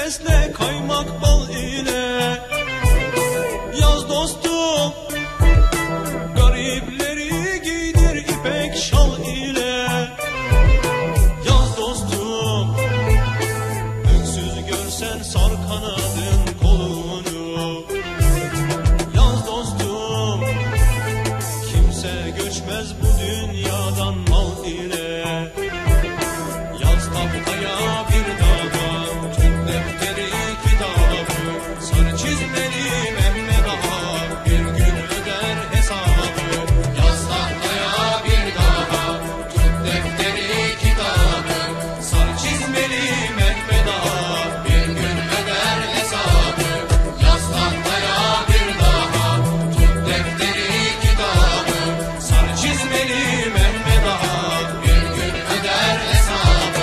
besle kaymak bal ile. Yaz dostum, garipleri giydir ipek şal ile. Yaz dostum, öksüz görsen sar kanadın kolunu. Yaz dostum, kimse göçmez bu dünyadan mal ile. Yaz tahtaya bir daha tut defteri kitabı, sarı çizmeli Mehmet Ağa bir gün öder hesabı. Yaz tahtaya bir daha tut defteri kitabı, sarı çizmeli Mehmet Ağa bir gün öder hesabı. Yaz tahtaya bir daha tut defteri kitabı, sarı çizmeli Mehmet Ağa bir gün öder hesabı.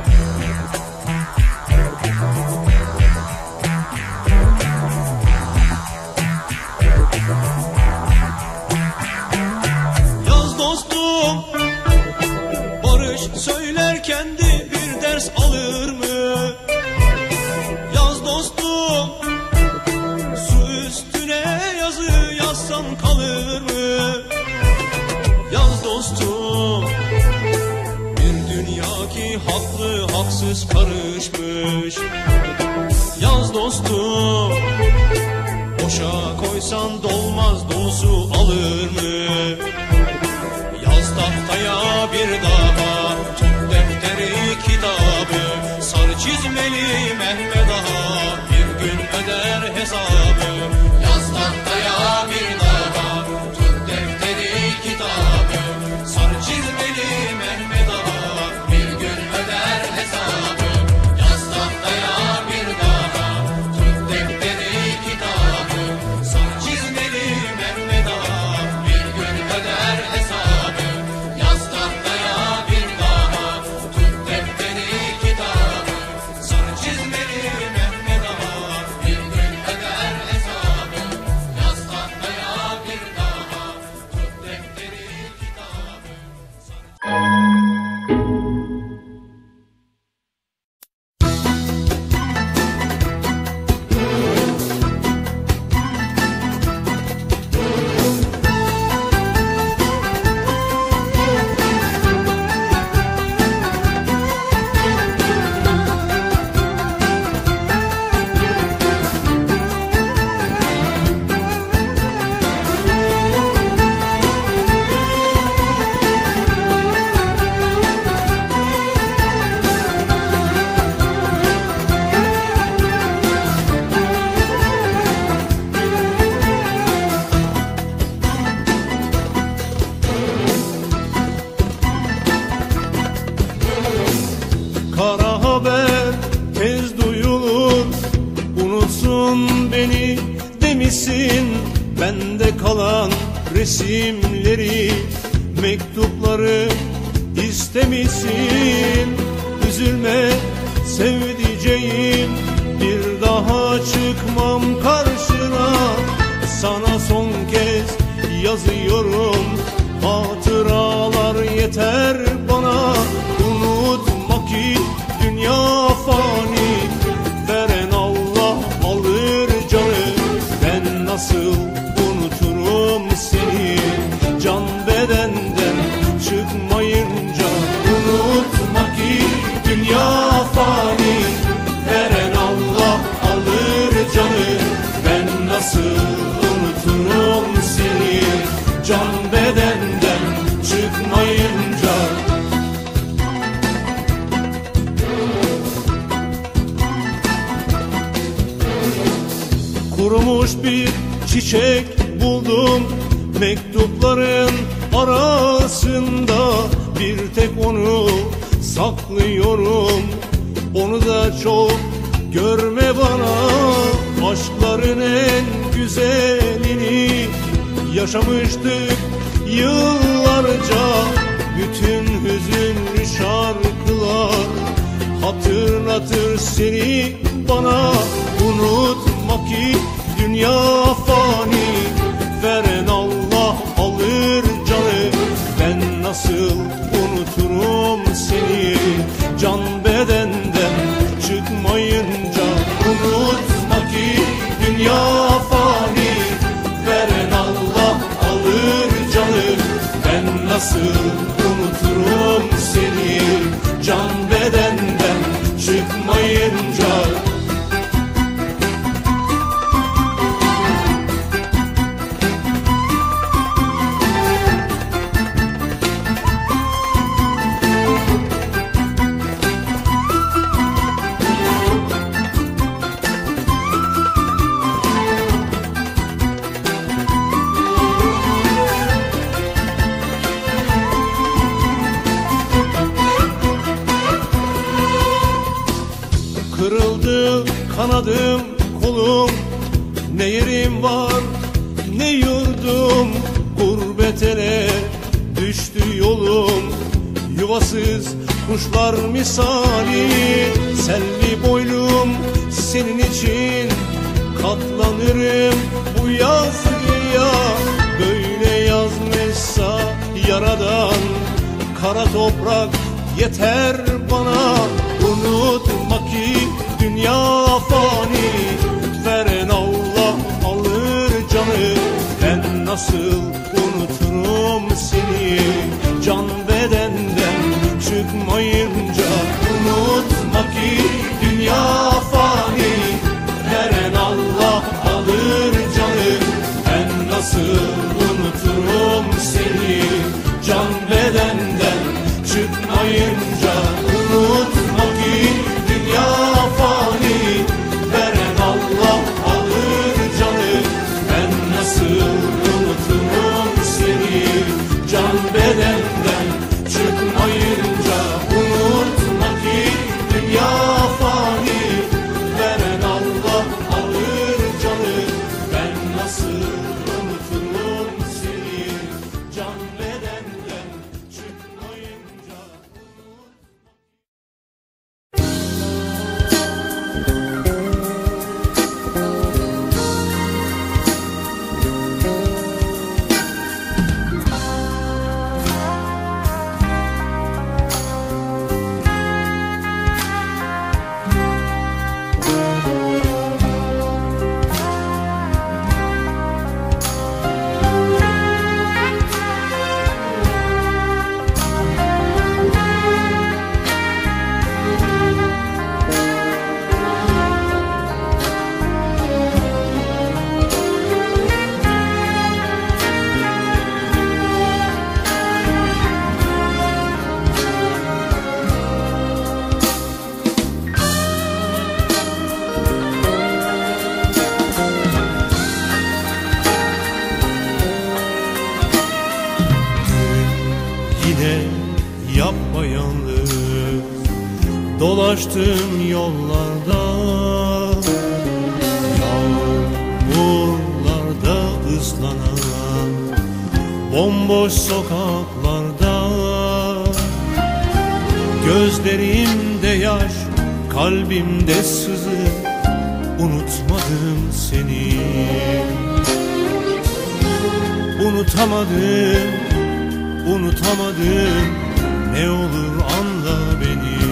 Yaz dostum, barış söylerken de bir ders alır mı? Yaz dostum, su üstüne yazı yazsan kalır mı? Yaz dostum, bir dünya ki haklı haksız karışmış. Yaz dostum, boşa koysan dolmaz dolusu alır mı? Yaz tahtaya bir daha tut defteri kitabı, sarı çizmeli Mehmet Ağa bir gün öder hesabı. Yaz tahtaya bir daha tut defteri kitabı, sarı çizmeli Mehmet Ağa bir gün öder hesabı. Yaz tahtaya bir daha tut defteri kitabı, sarı çizmeli Mehmet Ağa bir gün öder hesabı. Yaz tahtaya bir daha tut defteri kitabı, sarı çizmeli Mehmet Ağa bir gün öder hesabı. Yaz tahtaya bir daha tut defteri kitabı. Kara haber tez duyulur, unutsun beni demişsin. Bende kalan resimleri, mektupları istemişsin. Üzülme sevdiceğim, bir daha çıkmam karşına. Sana son kez yazıyorum, hatıralar yeter bana. Unutma ki dünya fani, veren Allah alır canı. Ben nasıl unuturum seni, can bedenden çıkmayınca. Unutma ki dünya fani, veren Allah alır canı. Ben nasıl unuturum seni, can bedenden çıkmayınca. Kurumuş bir çiçek buldum mektupların arasında. Bir tek onu saklıyorum, onu da çok görme bana. Aşkların en güzelini yaşamıştık yıllarca. Bütün hüzünlü şarkılar hatırlatır seni bana. Unutma ki dünya fani, veren Allah alır canı. Ben nasıl unuturum seni, can bedenden çıkmayınca. unuturum seni. Can bedenden çıkmayınca. Kırıldı kanadım, kolum, ne yerim var ne yurdum. Gurbet ele düştü yolum, yuvasız kuşlar misali. Selvi boylum senin için katlanırım bu yazıya. Böyle yazmışsa yaradan, kara toprak yeter bana. Unutma ki dünya fani, veren Allah alır canı. Ben nasıl unuturum seni, can bedenden çıkmayınca. Unutma ki dünya fani, veren Allah alır canı. Ben nasıl unuturum seni, can bedenden çıkmayınca. Unutma ki dünya fani, veren Allah alır canı. Ben nasıl unuturum seni, can bedenden çıkmayınca. Unutma ki dünya fani, veren Allah alır canı. Ben nasıl unuturum seni, can bedenden çıkmayınca. Yapayalnız dolaştım yollarda, yağmurlarda ıslanan bomboş sokaklarda. Gözlerimde yaş, kalbimde sızı, unutmadım seni. Unutamadım, unutamadım, ne olur anla beni.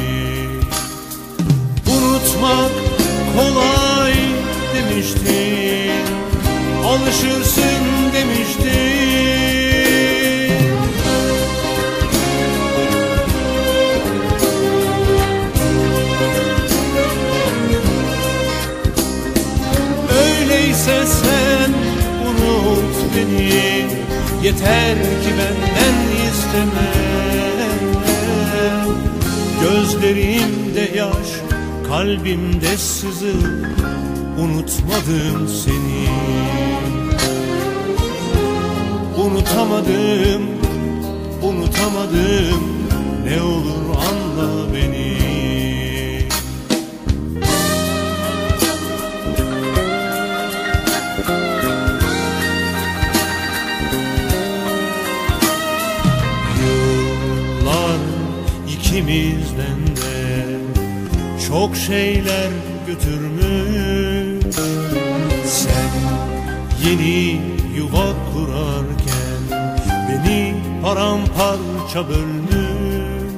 Unutmak kolay demiştin, alışırsın demiştin. Öyleyse sen unut beni, yeter ki benden isteme. Gözlerimde yaş, kalbimde sızı, unutmadım seni. Unutamadım, unutamadım, ne olur anla beni. İkimizden de çok şeyler götürmüş. Sen yeni yuva kurarken beni paramparça bölmüş.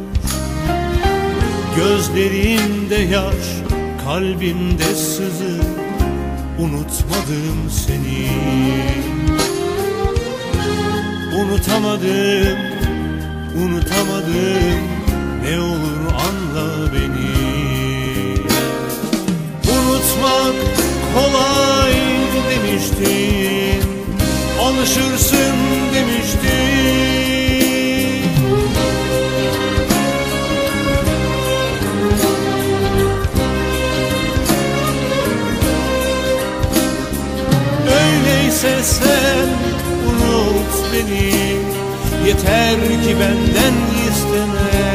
Gözlerimde yaş, kalbimde sızı, unutmadım seni. Unutamadım, ki benden isteme.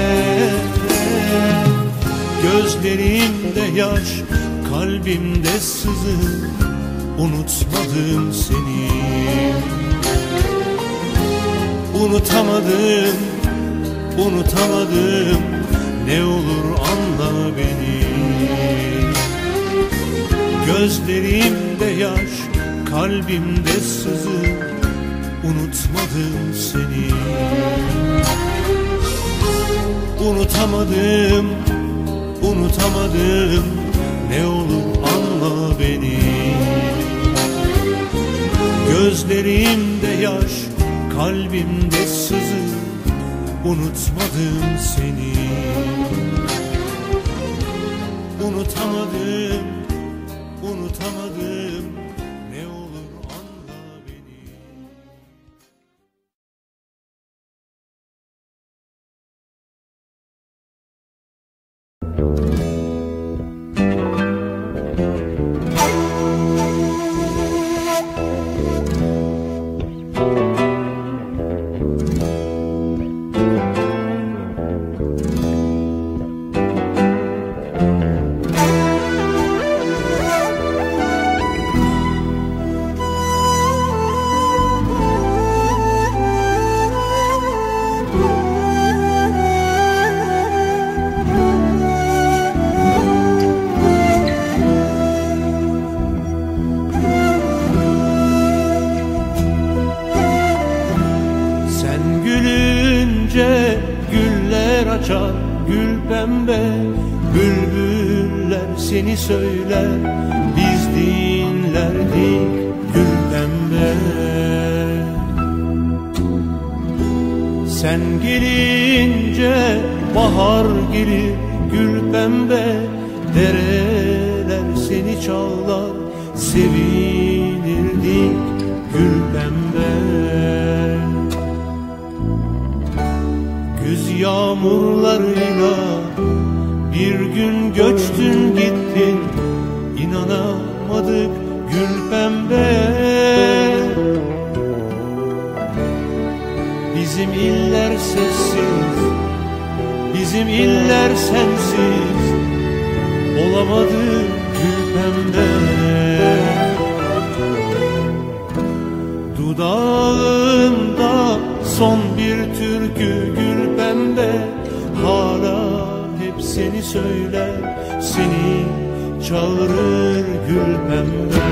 Gözlerimde yaş, kalbimde sızı, unutmadım seni. Unutamadım, unutamadım, ne olur anla beni. Gözlerimde yaş, kalbimde sızı, unutmadım seni. Unutamadım, unutamadım, ne olur anla beni. Gözlerimde yaş, kalbimde sızı, unutmadım seni. Unutamadım, unutamadım, ne olur anla beni. Güller açar, gül pembe, bülbüller seni söyler, biz dinlerdik gül pembe. Sen gelince bahar gelir gül pembe, dereler seni çağlar, sevinirdik gül pembe. Güz yağmurlarıyla bir gün göçtün gittin, inanamadık gül pembe. Bizim iller sessiz, bizim iller sensiz, olamadı gül pembe. Dudağımda son bir türkü gül pembe, hala hep seni söyler, seni çağırır gül pembe.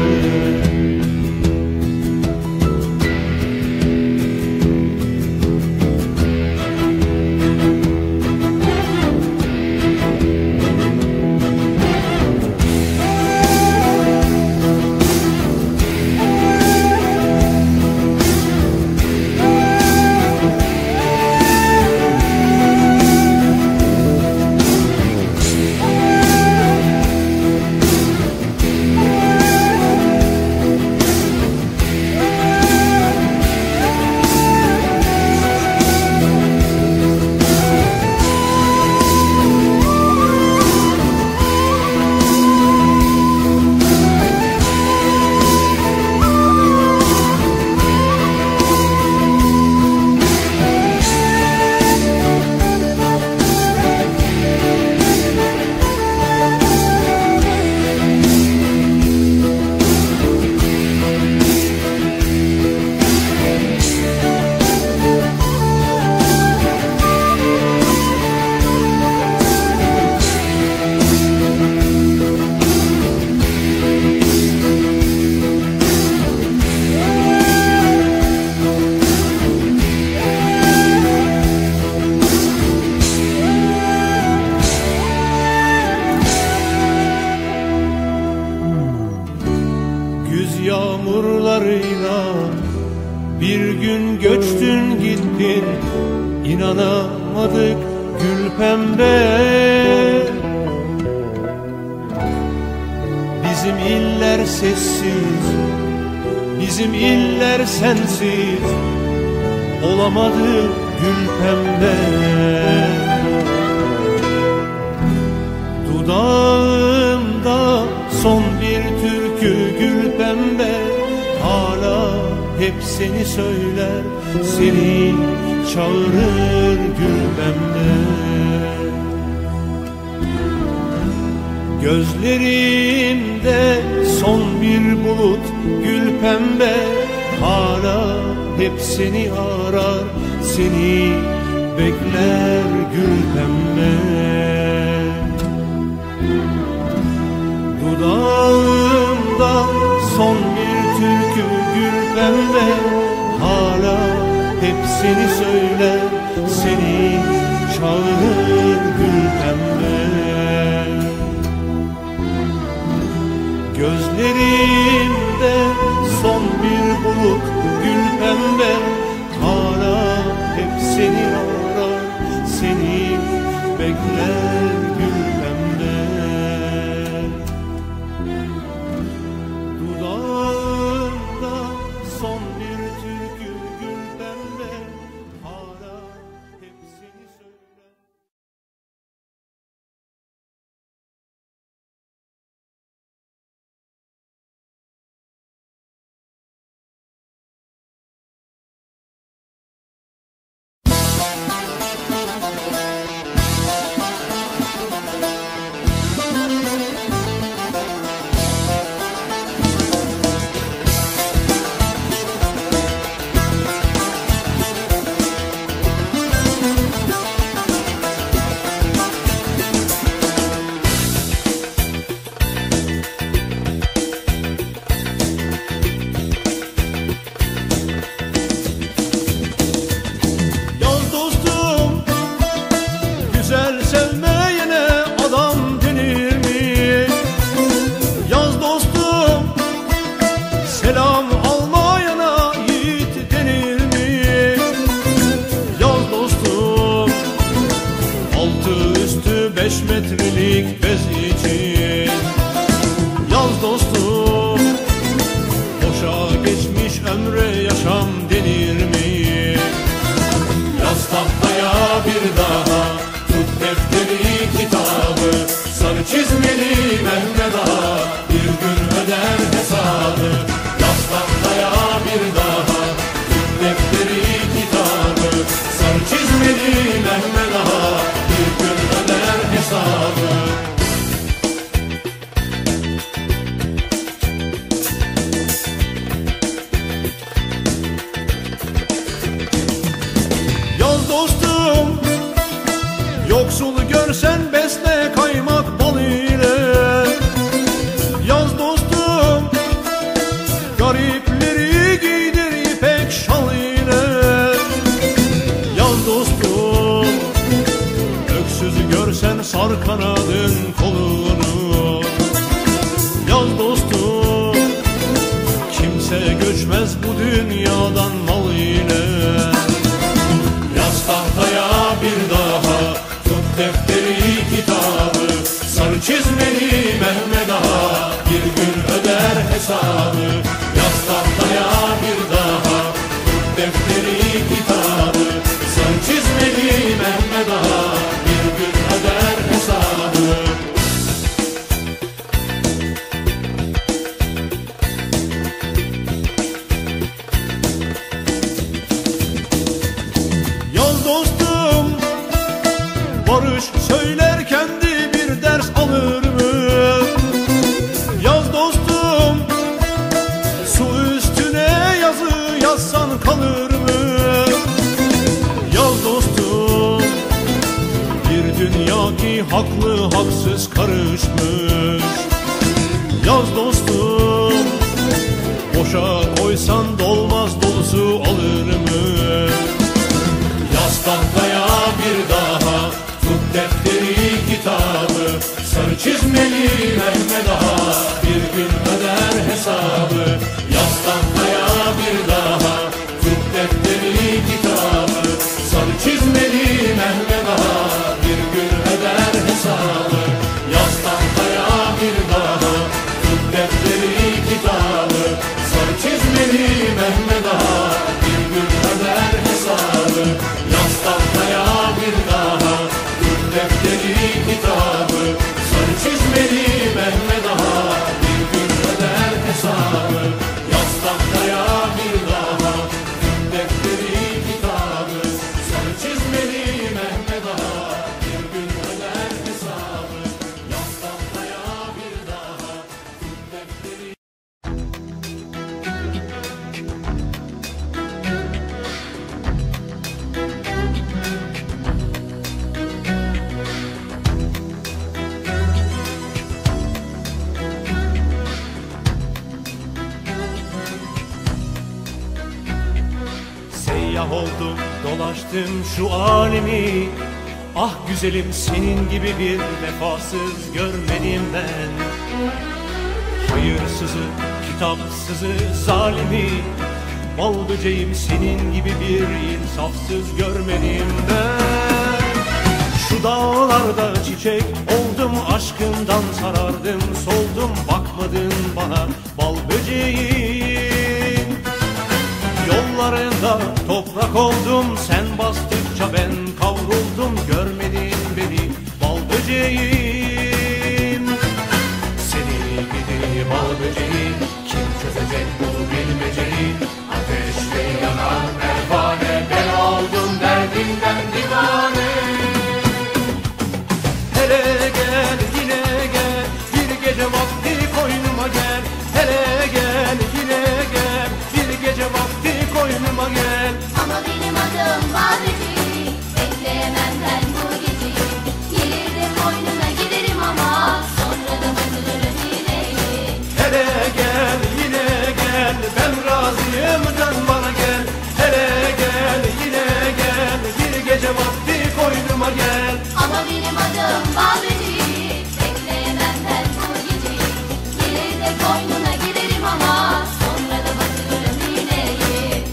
Yağmurlarıyla bir gün göçtün gittin, inanamadık gül pembe. Bizim iller sessiz, bizim iller sensiz, olamadı gül pembe. Dudağımda son bir türkü gül pembe, hala hep seni söyler, seni çağırır gül pembe. Gözlerimde son bir bulut gül pembe, hala hep seni arar, seni bekler gül pembe. Dudağımda son bir türkü gül pembe, hala hep seni söyler, seni çağırır gül pembe. Gözlerimde son bir bulut gül pembe, hala hep seni arar, seni bekler gül pembe. Dudağımda son bir türkü gül pembe, hala hep seni söyler. Sevmeyene adam denir mi? Yaz dostum, selam almayana yiğit denir mi? Yaz dostum, altı üstü 5 metrelik bez için. Yaz dostum, boşa geçmiş ömre yaşam denir mi? Yaz tahtaya bir daha, defteri kitabı, sarı çizmeli Mehmet Ağa bir gün öder hesabı. Yaz tahtaya bir daha, tut defteri kitabı, sarı çizmeli Mehmet Ağa bir gün öder hesabı. Yaz dostum, yoksul görsen besle kaymak bal ile. Yaz dostum, garipleri giydir ipek şal ile. Yaz dostum, öksüzü görsen sar kanadın kolunu. Yaz dostum, kimse göçmez bu dünyadan mal ile. Yaz tahtaya bir daha, defteri kitabı, sarı çizmeli Mehmet Ağa bir gün öder hesabı. Yaz tahtaya bir daha, defteri kitabı, sarı çizmeli Mehmet Ağa bir gün öder hesabı. Yaz dostum, barış söylerken de bir ders alır mı? Yaz dostum, su üstüne yazı yazsan kalır mı? Yaz dostum, bir dünya ki haklı haksız karışmış. Yaz dostum, boşa koysan dolmaz dolusu alır mı? Yaz tahtaya bir daha, tut defteri kitabı, sarı çizmeli Mehmet Ağa bir gün öder hesabı. Yaz tahtaya bir daha, tut defteri kitabı, sarı çizmeli Mehmet Ağa bir gün öder hesabı. Yaz tahtaya bir daha, tut defteri kitabı, sarı çizmeli Mehmet Ağa bir gün öder hesabı. Yaz tahtaya bir daha, tut defteri kitabı, sarı çizmeli Mehmet Ağa bir gün öder hesabı. Dönmeliyim Mehmet Ağa, bir gün öder hesabı. Yaz tahtaya bir daha tüm defteri. Seyyah oldum, dolaştım şu alemi. Ah güzelim, senin gibi bir vefasız görmedim ben. Hayırsızı, kitapsızı, zalimi, bal böceğim, senin gibi bir insafsız görmedim ben. Şu dağlarda çiçek oldum, aşkından sarardım, soldum, bakmadın bana bal böceğim. Yollarında toprak oldum, sen bastıkça ben kavruldum, görmedin beni bal böceğim. Seni gidi bal böceği, kim çözecek bu bilmeceyi? Ateşle yanar pervane, ben oldum derdimden divane. Hele gel, yine gel, bir gece vakti koynuma gel. Hele gel, yine gel, bir gece vakti koynuma gel. Ama benim adım Badeci, bekleyemem ben bu geceyi. Gelir de koynuna giderim ama sonra da batırırım iğneyi. Hele gel, yine gel, ben razıyım, dön bana gel. Hele gel, yine gel, bir gece vakti koynuma gel. Ama benim adım Badeci, bekleyemem ben bu geceyi. Gelir de koynuna giderim ama sonra da batırırım iğneyi.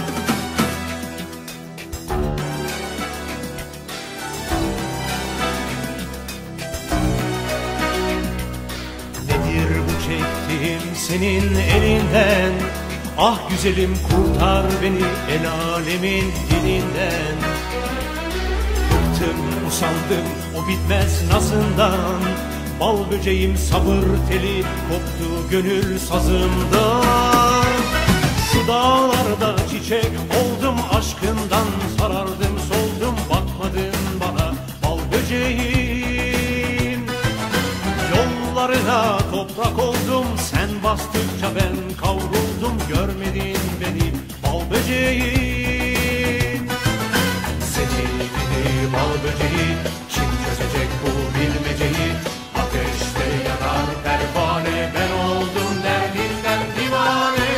Nedir bu çektiğim senin elinden? Ah güzelim, kurtar beni el alemin dilinden. Bıktım, usandım o bitmez nazından. Bal böceğim, sabır teli koptu gönül sazımdan. Şu dağlarda çiçek oldum, aşkından sarardım, soldum, bakmadın bana bal böceğim. Yollarına toprak oldum, sen bastıkça ben kavruldum, görmedin beni bal böceğim. Seni gidi bal böceği, kim çözecek bu bilmeceyi? Ateşte yanar pervane, ben oldum derdimden divane.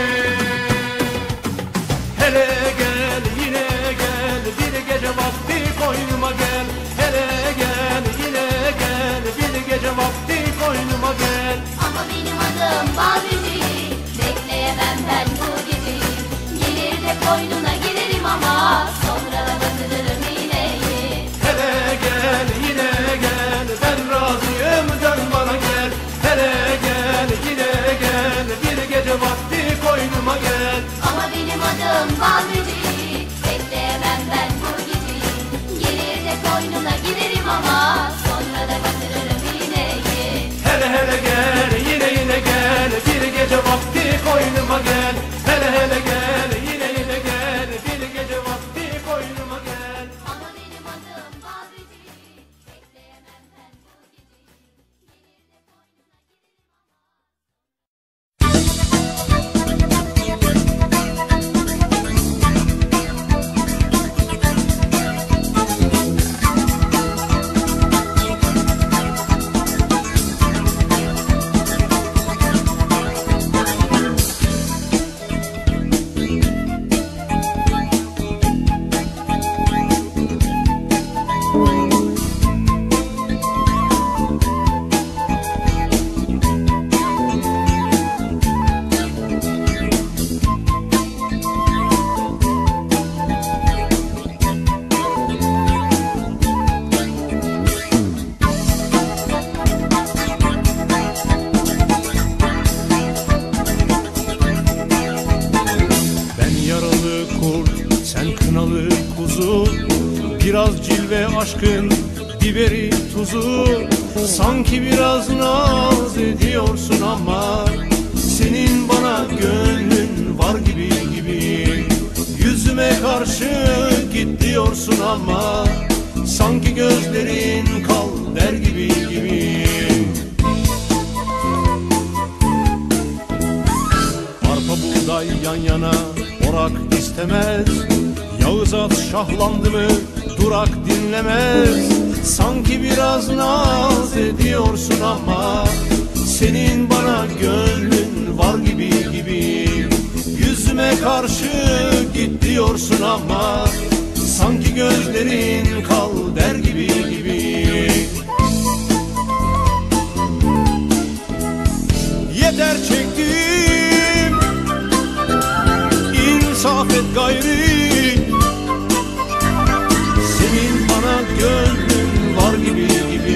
Hele gel, yine gel, bir gece vakti koynuma gel. Hele gel, yine gel, bir gece vakti koynuma gel. Ama benim adım Badeci, bekleyemem ben bu geceyi. Gelir de koynuna giderim ama sonra da batırırım iğneyi. Hele gel, yine gel, ben razıyım, dön bana gel. Hele gel, yine gel, bir gece vakti koynuma gel. Ama benim adım Badeci, bekleyemem ben bu geceyi. Gelir de koynuna giderim ama sonra da batırırım iğneyi. Hele hele gel, yine gel, bir gece vakti koynuma gel. Hele hele gel, yine gel, bir gece vakti koynuma gel. Ama benim adım Badeci, bekleyemem ben bu geceyi. Gelir de koynuna Biraz cilve aşkın biberi tuzu, sanki biraz naz ediyorsun ama senin bana gönlün var gibi gibi. Yüzün Yüzüme karşı git diyorsun ama sanki gözlerin kal der gibi. Arpa buğday yan yana orak istemez, Yağız at şahlandı mı durak dinlemez. Sanki biraz naz ediyorsun ama senin bana gönlün var gibi. Yüzüme karşı git diyorsun ama sanki gözlerin kal der gibi. Yeter çektim, insaf et gayri, senin bana gönlün var gibi.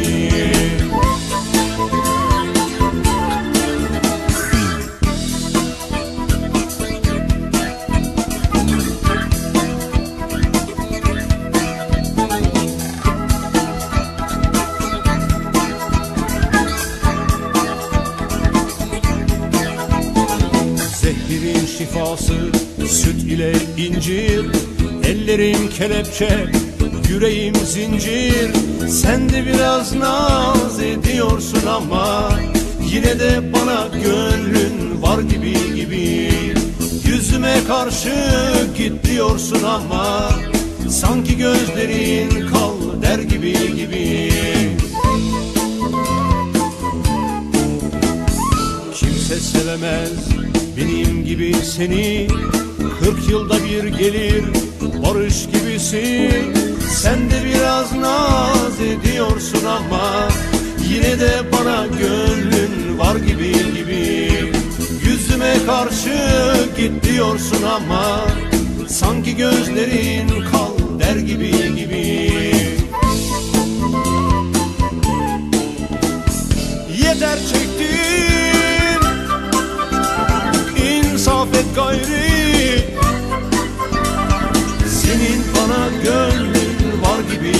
Zehrin şifası süt ile incir, ellerim kelepçe, yüreğim zincir. Sen de biraz naz ediyorsun ama yine de bana gönlün var gibi. Yüzüme karşı git diyorsun ama sanki gözlerin kal der gibi. Kimse sevemez benim gibi seni, 40 yılda bir gelir barış gibisin. Sen de biraz naz ediyorsun ama yine de bana gönlün var gibi. Yüzüme karşı git diyorsun ama sanki gözlerin kal der gibi. Yeter çektim, insaf et gayri, senin bana gönlün var gibi.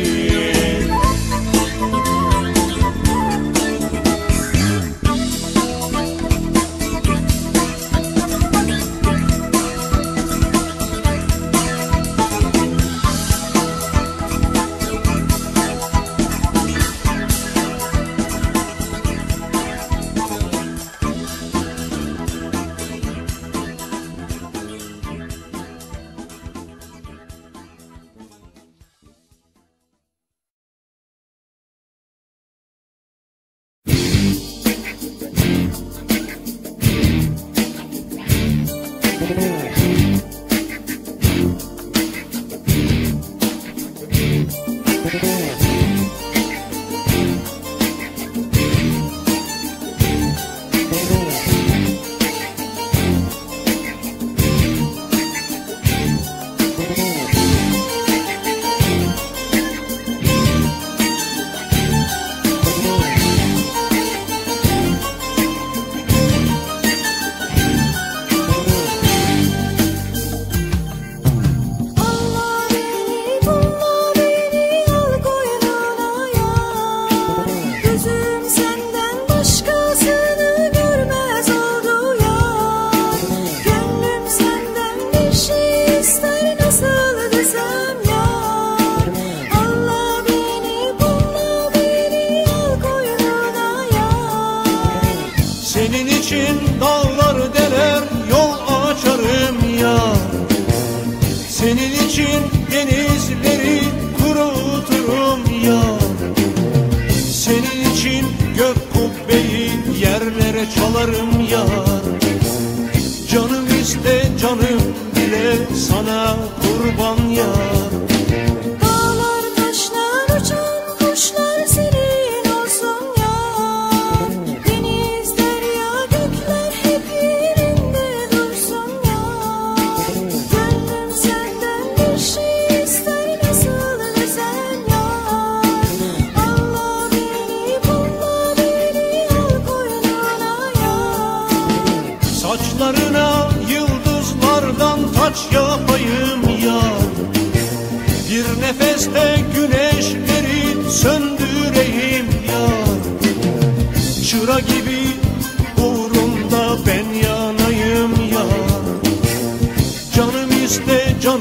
Senin için dağlar deler yol açarım ya, senin için denizleri kuruturum ya, senin için gök kubbeyi yerlere çalarım ya. Canım iste canım bile sana kurban ya. Saçlarına yıldızlardan taç yapayım ya, bir nefeste güneşleri söndüreyim ya. Çıra gibi uğrunda ben yanayım ya. Canım iste canım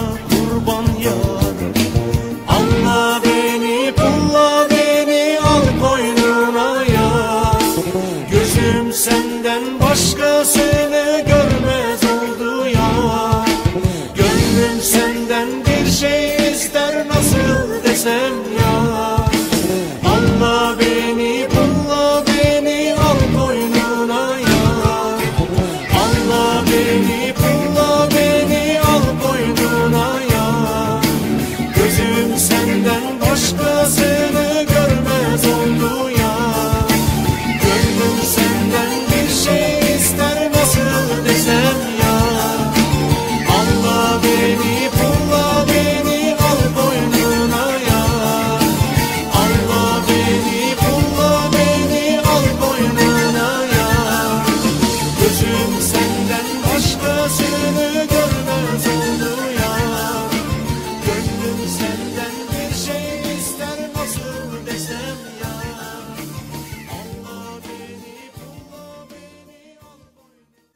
kurban yar. Anla beni, pulla beni, al koynuna yar. Gözüm senden başkasını görmez oldu yar. Gönlüm senden bir şey ister, nasıl desem yar. Anla beni, pulla beni, al koynuna yar. Anla beni, pulla beni, al koynuna yar. Gözüm senden başkasını görmez oldu yar. Gönlüm senden bir şey ister, nasıl desem yar. Anla beni, pulla beni, al koynuna yar. Anla beni, pulla beni, al koynuna yar. Gözüm senden başkasını görmez oldu yar. Gönlüm senden bir şey ister, nasıl desem yar. Anla beni, pulla beni, al koynuna.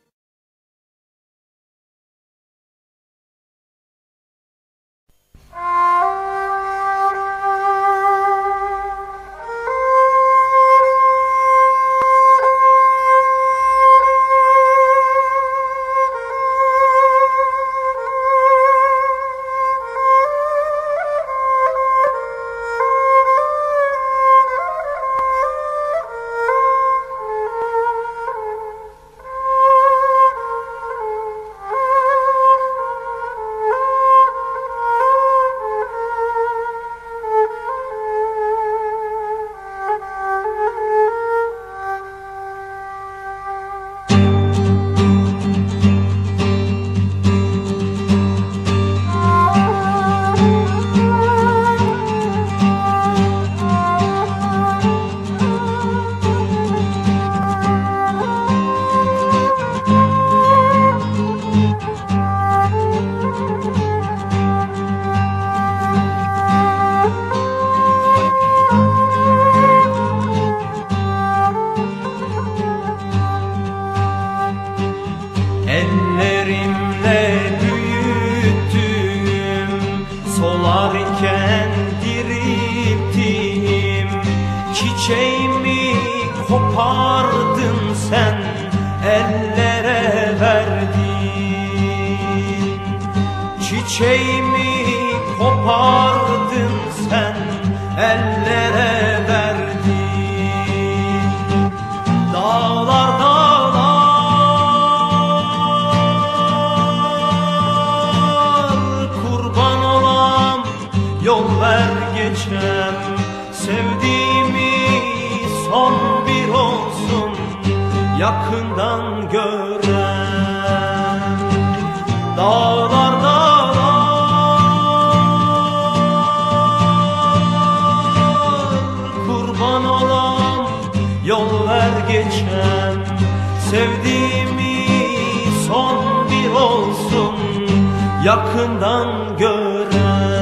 Ellerimle büyüttüm, solarken dirilttim. Çiçeğimi kopardın sen, ellere verdin. Çiçeğimi kopardın sen, ellere verdin. Dağlar kurban olam, yol ver geçem. Sevdiğimi son bir olsun, yakından gören. Dağlar kurban olam, yol ver geçem. Sevdiğimi son bir olsun, yakından gören.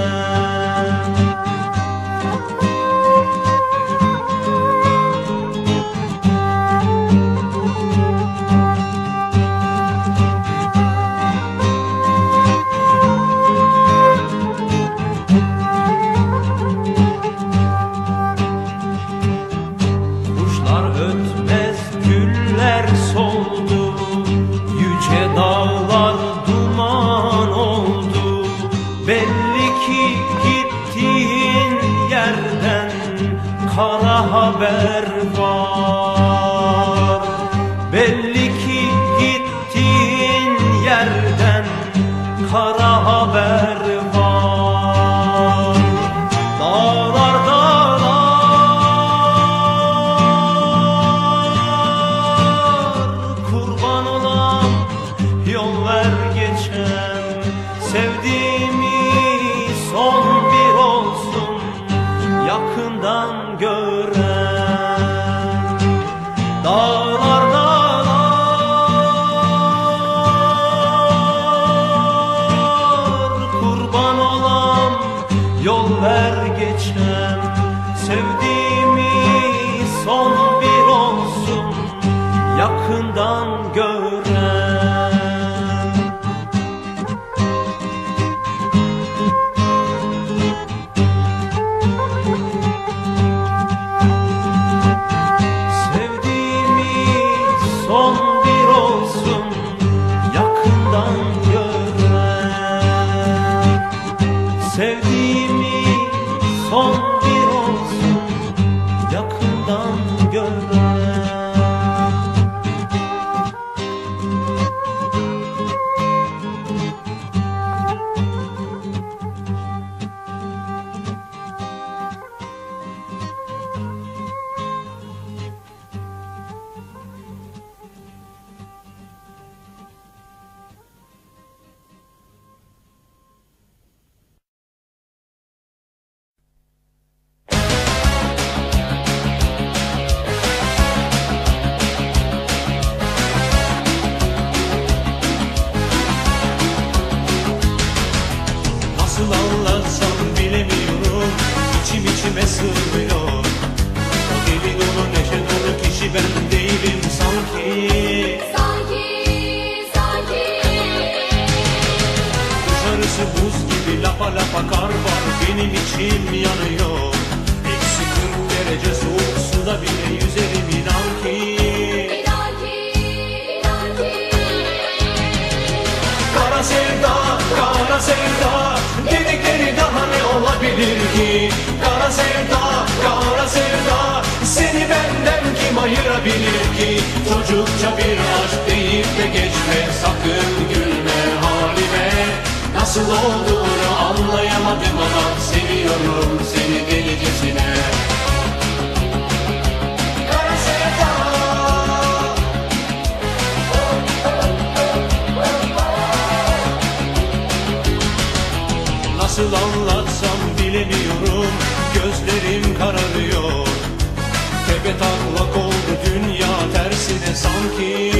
Kuşlar ötmez, güller soldu, yüce dağlar duman oldu. Belli ki gittiğin yerden kara haber var. Belli ki gittiğin yerden kara haber var. Dağlar kurban olam, yol ver geçem. Sevdiğimi son bir olsun, yakından gören. Dağlar kurban olam, yol ver geçem. Sevdiğimi son bir olsun, yakından gören. Sevdiğimi son bir olsun yakından görme. Nasıl anlatsam bilemiyorum, içim içime sığmıyor. O deli dolu neşe dolu kişi ben değilim sanki. Sanki Dışarısı buz gibi lapa lapa kar var, benim içim yanıyor. Eksi 40 derece soğuk suda bile yüzerim inan ki. Kara sevda, kara sevda, dedikleri daha ne olabilir ki? Kara sevda, kara sevda, seni benden kim ayırabilir ki? Çocukça bir aşk deyip de geçme, sakın gülme halime. Nasıl olduğunu anlayamadım ama seviyorum seni delicesine. Kara sevda. Nasıl anlatsam bilemiyorum, gözlerim kararıyor. Tepe taklak oldu dünya tersine sanki.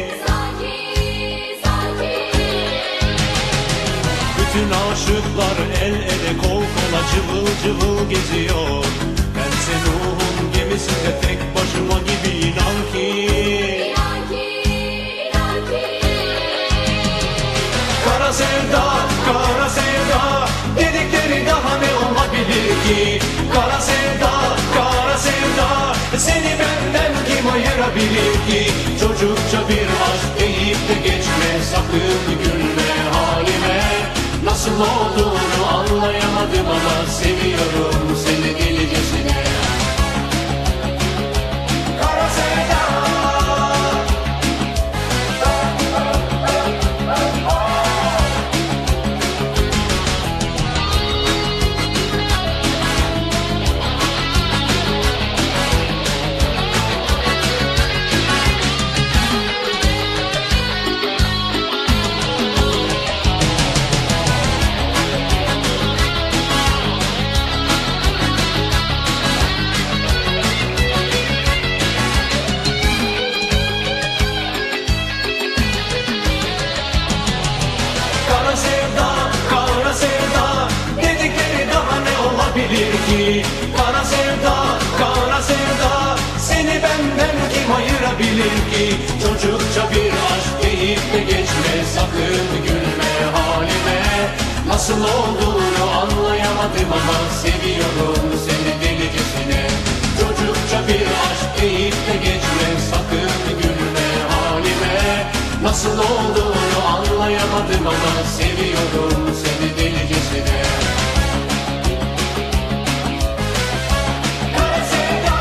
Bütün aşıklar el ele kol kola cıvıl cıvıl geziyor. Bense Nuh'un gemisinde tek başıma gibi inan ki. Kara sevda, kara sevda, dedikleri daha ne olabilir ki? Kara sevda, kara sevda, seni benden kim ayırabilir ki? Çocukça bir aşk deyip de geçme, sakın gülme halime. Nasıl olduğunu anlayamadım ama seviyorum seni delicesine. Kara sevda. Kara sevda, kara sevda, dedikleri daha ne olabilir ki? Kara sevda, kara sevda, seni benden kim ayırabilir ki? Çocukça bir aşk deyip de geçme, sakın gülme halime. Nasıl olduğunu anlayamadım ama seviyorum seni delicesine. Çocukça bir aşk deyip de geçme, sakın gülme halime. Nasıl olduğunu anlayamadım ama seviyorum seni delicesine. Kara sevda.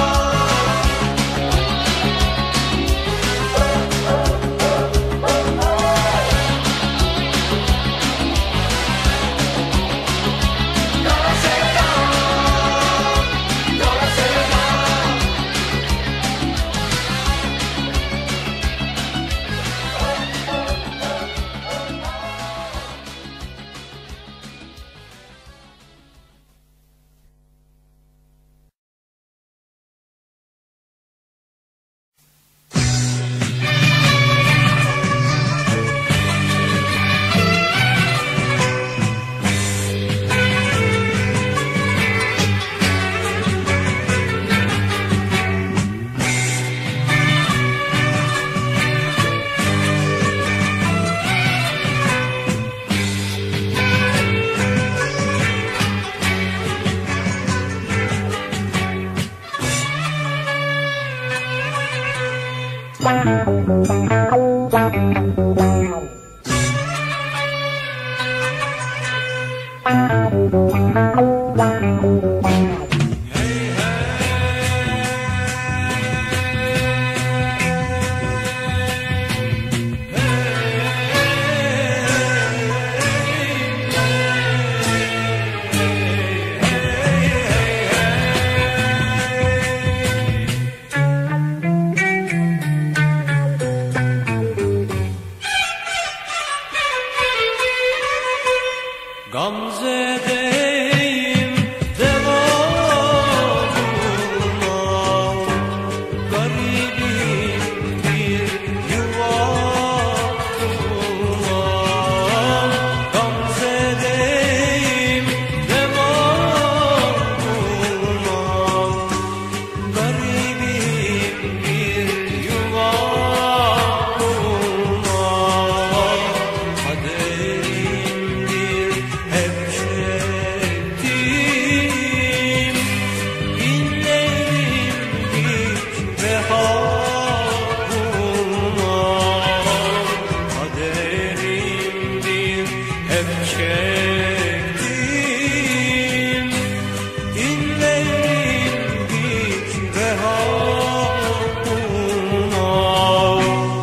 Kara sevda. Kara sevda. Gamze'deyim devamına, garibim bir yuva kurmam. Gamze'deyim devamına, garibim bir yuva kurmam. Kaderimdir hep çektiğim, inlerim hiç reha bulmam. Kaderimdir hep çektiğim, inlerim hiç reha bulmam.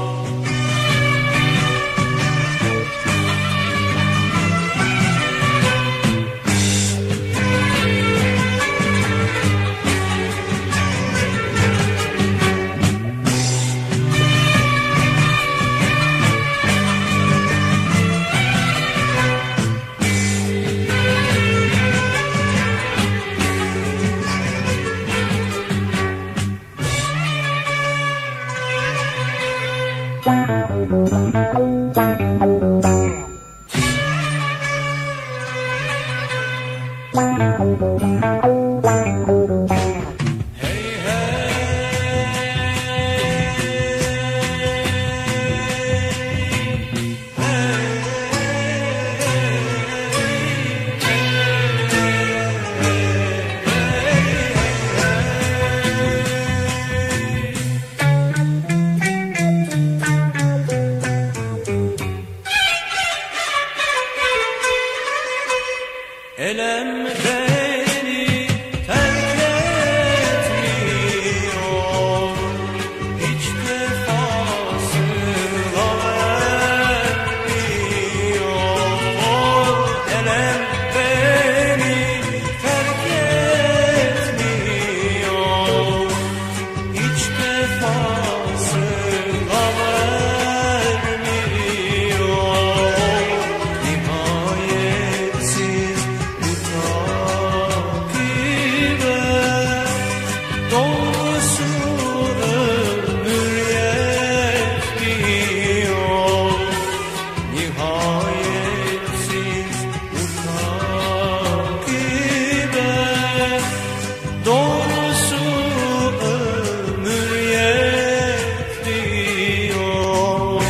Elem beni terk etmiyor, hiç defasıyla vermiyor. Elem beni terk etmiyor, hiç defasıyla vermiyor. Nihayetsiz takibe doğrusu ömür yetmiyor. Nihayetsiz takibe doğrusu ömür yetmiyor.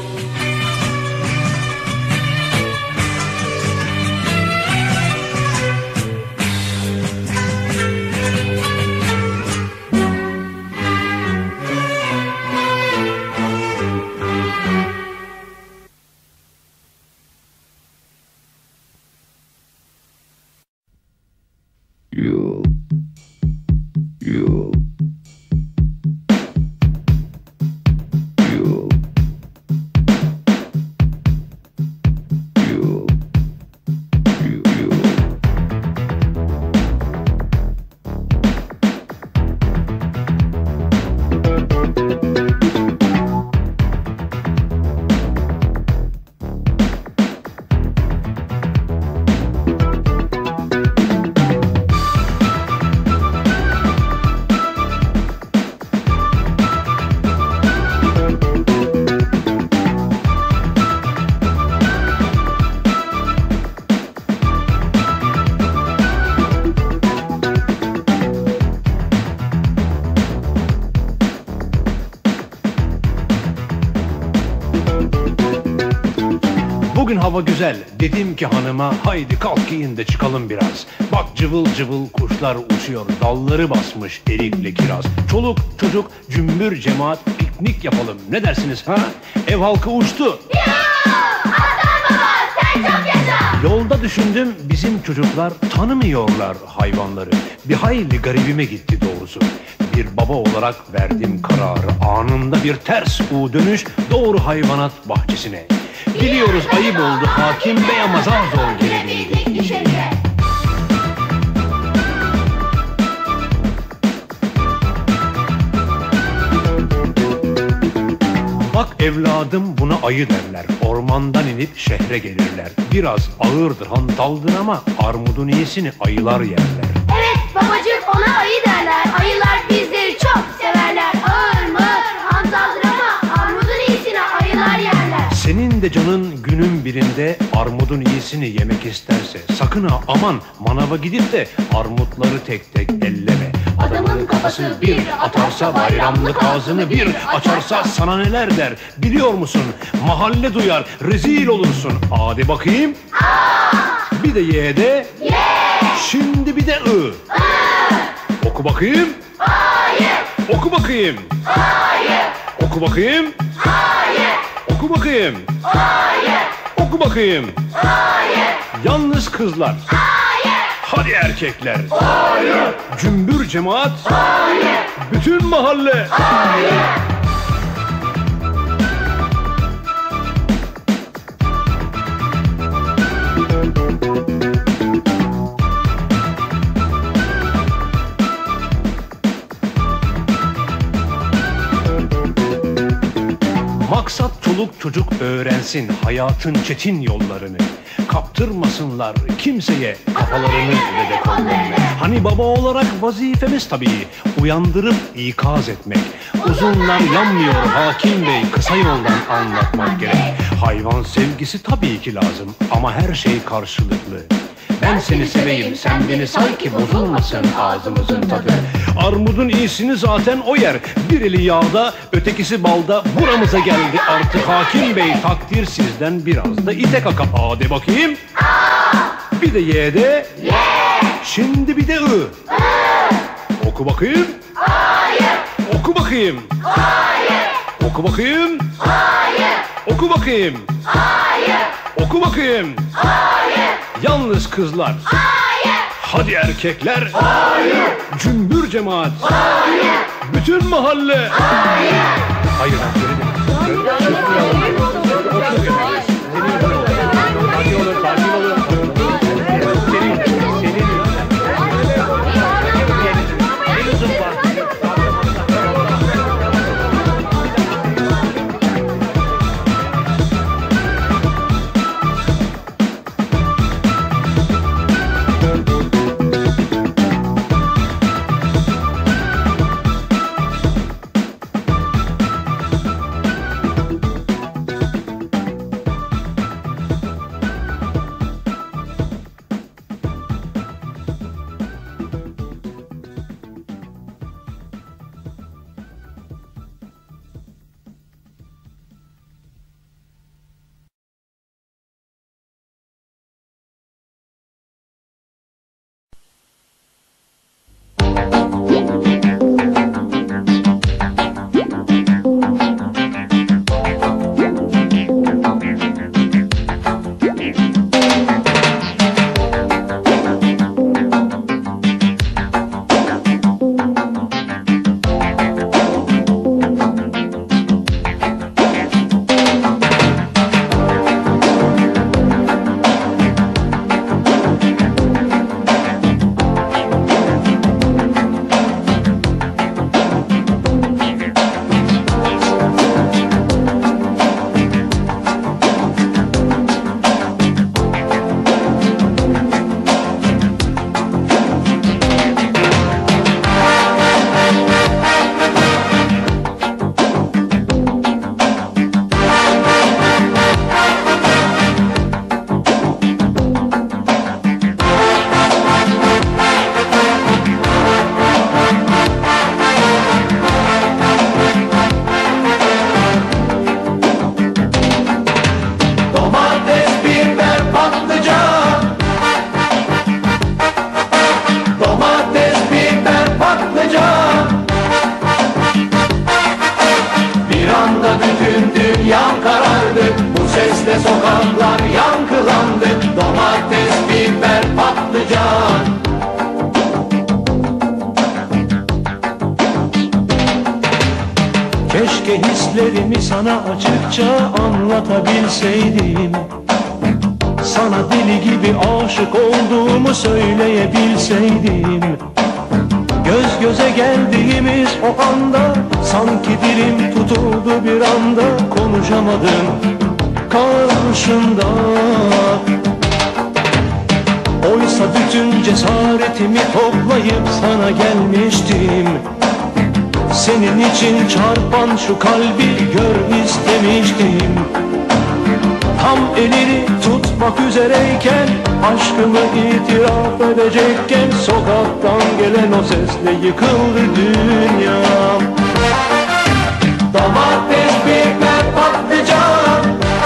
You, you, you, you, you, you. Bugün hava güzel. Dedim ki hanıma haydi kalk giyin de çıkalım biraz. Bak cıvıl cıvıl kuşlar uçuyor. Dalları basmış erikli kiraz. Çoluk çocuk cümbür cemaat piknik yapalım. Ne dersiniz ha? Ev halkı uçtu. Ya! Hasan baba sen çok yaşa! Yolda düşündüm, bizim çocuklar tanımıyorlar hayvanları. Bir hayli garibime gitti doğrusu. Bir baba olarak verdim kararı. Anında bir ters U dönüş doğru hayvanat bahçesine. Biliyoruz ayıp oldu hakim bey ama zar zor gelebildik içeriye. Bak evladım, buna ayı derler. Ormandan inip şehre gelirler. Biraz ağırdır, hantaldır ama armudun iyisini ayılar yerler. Evet babacığım, ona ayı derler. Ayılar bizleri çok severler. Ağır mır, hantaldır ama armudun iyisini ayılar yerler. Senin de canın günün birinde armudun iyisini yemek isterse sakın ha aman manava gidip de armutları tek tek elleme. Adamın kafası bir atarsa, bayramlık ağzını bir açarsa sana neler der biliyor musun? Mahalle duyar, rezil olursun. Hadi bakayım. Bir de Y'de. Şimdi bir de I. Oku bakayım. Oku bakayım. Oku bakayım. Oku bakayım. Oku bakayım. Yalnız kızlar. Hadi erkekler. Cümbür cemaat. Bütün mahalle. Maksat çoluk çocuk öğrensin hayatın çetin yollarını. Kaptırmasınlar kimseye kafalarını ve de kollarını. Hani baba olarak vazifemiz tabii uyandırıp ikaz etmek. Uzunlar yanmıyor hakim bey, kısa yoldan anlatmak gerek. Hayvan sevgisi tabii ki lazım ama her şey karşılıklı. Ben seni seveyim, sen beni say ki bozulmasın ağzımızın tadı. Armudun iyisini zaten o yer. Bir eli yağda, ötekisi balda. Buramıza geldi artık hakim bey. Takdir sizden biraz da ite kaka. A de bakayım. Bir de Y'de. Şimdi bir de I. Oku bakayım. Oku bakayım. Oku bakayım. Oku bakayım. Oku bakayım. Yalnız kızlar. Hadi erkekler. Cümbür cemaat. Bütün mahalle. Hayır. Dünyam karardı, bu sesle sokaklar yankılandı. Domates sana açıkça anlatabilseydim, sana deli gibi aşık olduğumu söyleyebilseydim. Göz göze geldiğimiz o anda sanki dilim tutuldu bir anda, konuşamadım karşında. Oysa bütün cesaretimi toplayıp sana gelmiştim. Senin için çarpan şu kalbi gör istemiştim. Tam elini tutmak üzereyken, aşkımı itiraf edecekken, sokaktan gelen o sesle yıkıldı dünyam. Domates, biber, patlıcan.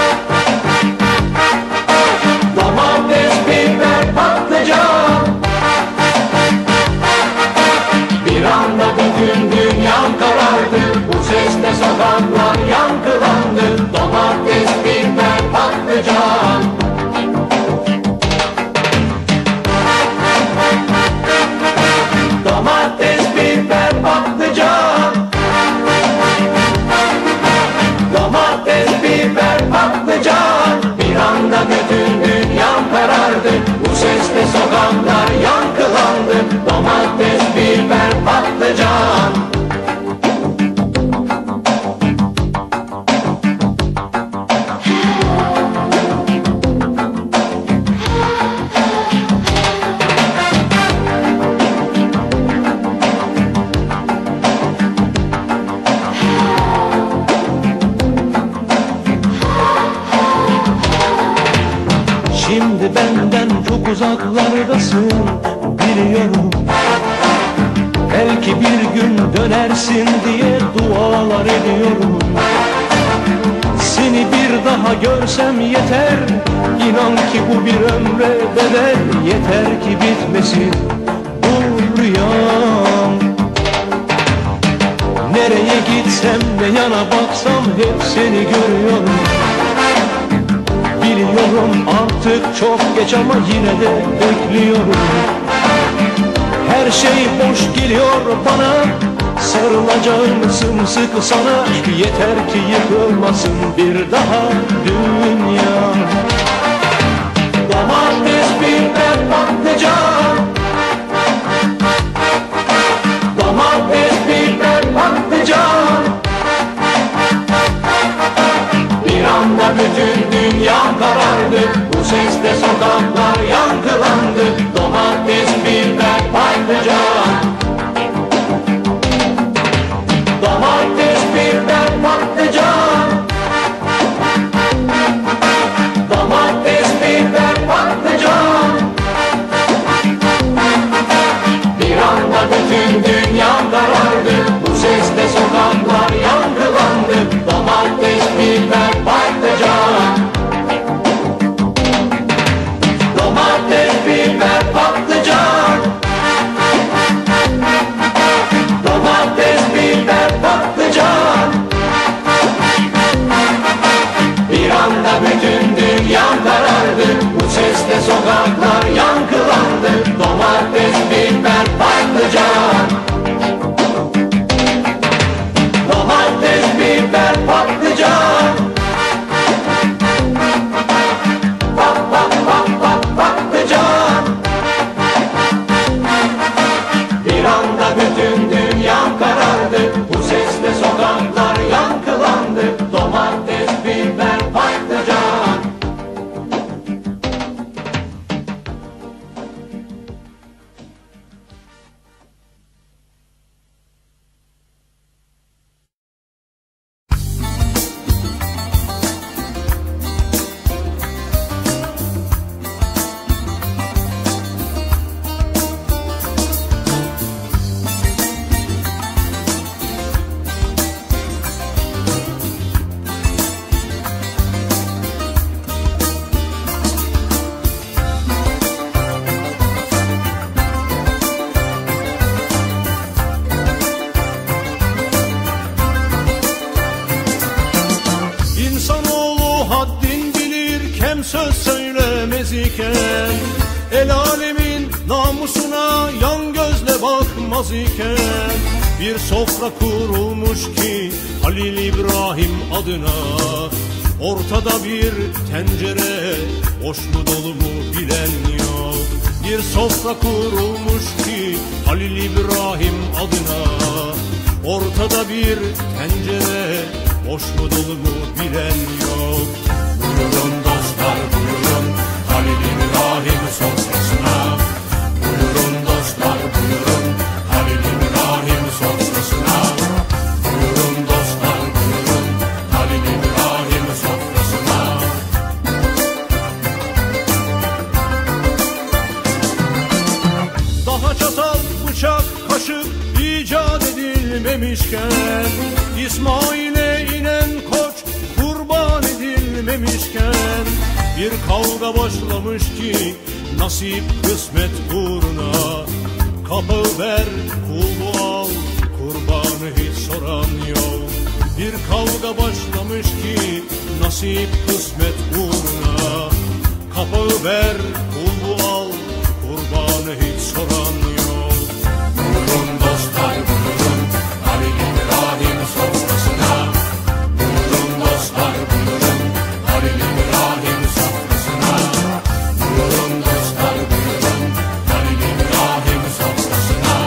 Domates, biber, patlıcan. Bir anda bütün dünyam karardı, bu sesle sokaklar yankılandı. Domates, biber, patlıcan. Domates, biber, patlıcan. Domates, biber, patlıcan. Bir anda bütün dünyam karardı, bu sesle sokaklar yankılandı. Domates, biber, patlıcan. Şimdi benden çok uzaklardasın, biliyorum. Belki bir gün dönersin diye dualar ediyorum. Seni bir daha görsem yeter, inan ki bu bir ömre bedel. Yeter ki bitmesin bu rüyam. Nereye gitsem ne yana baksam hep seni görüyorum. Biliyorum artık çok geç ama yine de bekliyorum. Her şey boş geliyor bana, sarılacağım sımsıkı sana. Yeter ki yıkılmasın bir daha dünya. Domates, biber, patlıcan. Domates, biber, patlıcan. Bir anda bütün dünyam karardı, bu sesle sokaklar yankılandı. Domates, biber, patlıcan. Domates, biber, patlıcan. Domates, biber, patlıcan. Bir anda bütün dünyam karardı, bu sesle sokaklar yankılandı. Domates, biber, patlıcan. Domates, biber, patlıcan. Domates, biber, patlıcan. Bir anda bütün dünyam karardı, bu sesle sokaklar yankılandı. Domates, biber, patlıcan. Domates, biber, patlıcan. Patlıcan. Bir anda bütün dünyam karardı, bu sesle sokaklar yankılandı. Domates, biber, patlıcan. Söz söylemez iken, el alemin namusuna yan gözle bakmaz iken, Bir sofra kurulmuş ki Halil İbrahim adına. Ortada bir tencere, boş mu dolu mu bilen yok. Bir sofra kurulmuş ki Halil İbrahim adına. Ortada bir tencere, boş mu dolu mu bilen yok. Buyurun dostlar buyurun Halil İbrahim sofrasına. Buyurun dostlar buyurun Halil İbrahim sofrasına. Buyurun dostlar buyurun Halil İbrahim sofrasına. Daha çatal, bıçak, kaşık icat edilmemişken, İsmail'e inen koç kurban edilmemişken, bir kavga başlamış ki nasip kısmet uğruna. Kapağı ver, kulu al, kurbanı hiç soran yok. Bir kavga başlamış ki nasip kısmet uğruna. Kapağı ver, kulu al, kurbanı hiç soran yok. Buyurun dostlar buyurun Halil İbrahim sofrasına. Buyurun dostlar buyurun Halil İbrahim sofrasına. Buyurun dostlar buyurun Halil İbrahim sofrasına.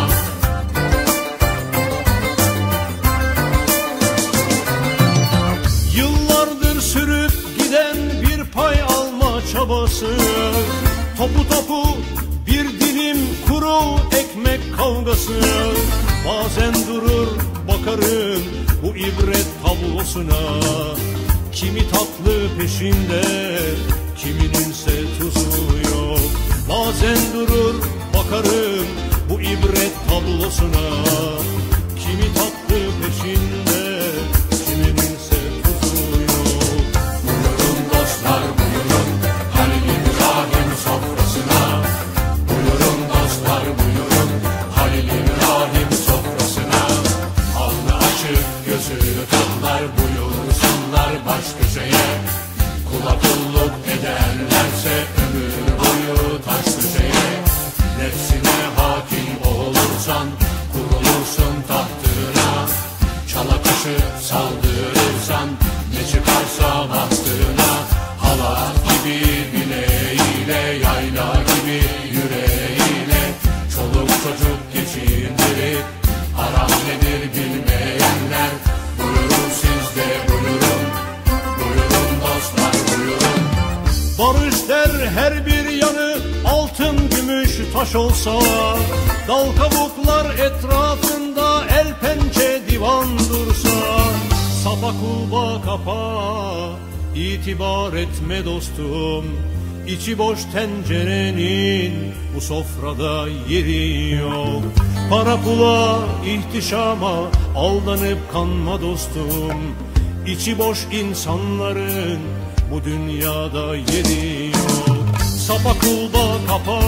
Yıllardır sürüp giden bir pay alma çabası. Topu topu bir dilim kuru ekmek kavgası. Bazen durur bakarım bu ibret tablosuna. Kimi tatlı peşinde, kimininse tuzu yok. Bazen durur bakarım bu ibret tablosuna. Kimi tatlı peşinde, kimininse tuzu yok. Buyurun dostlar buyurun Halil İbrahim sofrasına. Buyurun dostlar buyurun Halil İbrahim sofrasına. Alnı açık gözü kanlar buyursunlar baş köşeye. Kula kulluk ederlerse ömür boyu taş köşeye. Nefsine hakim olursan kurulursun tahtına. Çala kaşı saldırırsan ne çıkarsa bahtına. Halat gibi bileğiyle, yayla gibi yüreğiyle, çoluk çocuk geçindirip haram nedir bilmeyenler. Buyurun siz de buyurun, buyurun dostlar buyurun. Barış der her bir yanı altın gümüş taş olsa, dal kabuklar etrafında el pençe divan dursa. Sapa kulba kapa, itibar etme dostum. İçi boş tencerenin bu sofrada yeri yok. Para pula, ihtişama aldanıp kanma dostum. İçi boş insanların bu dünyada yeri yok. Sapa kulba kapa,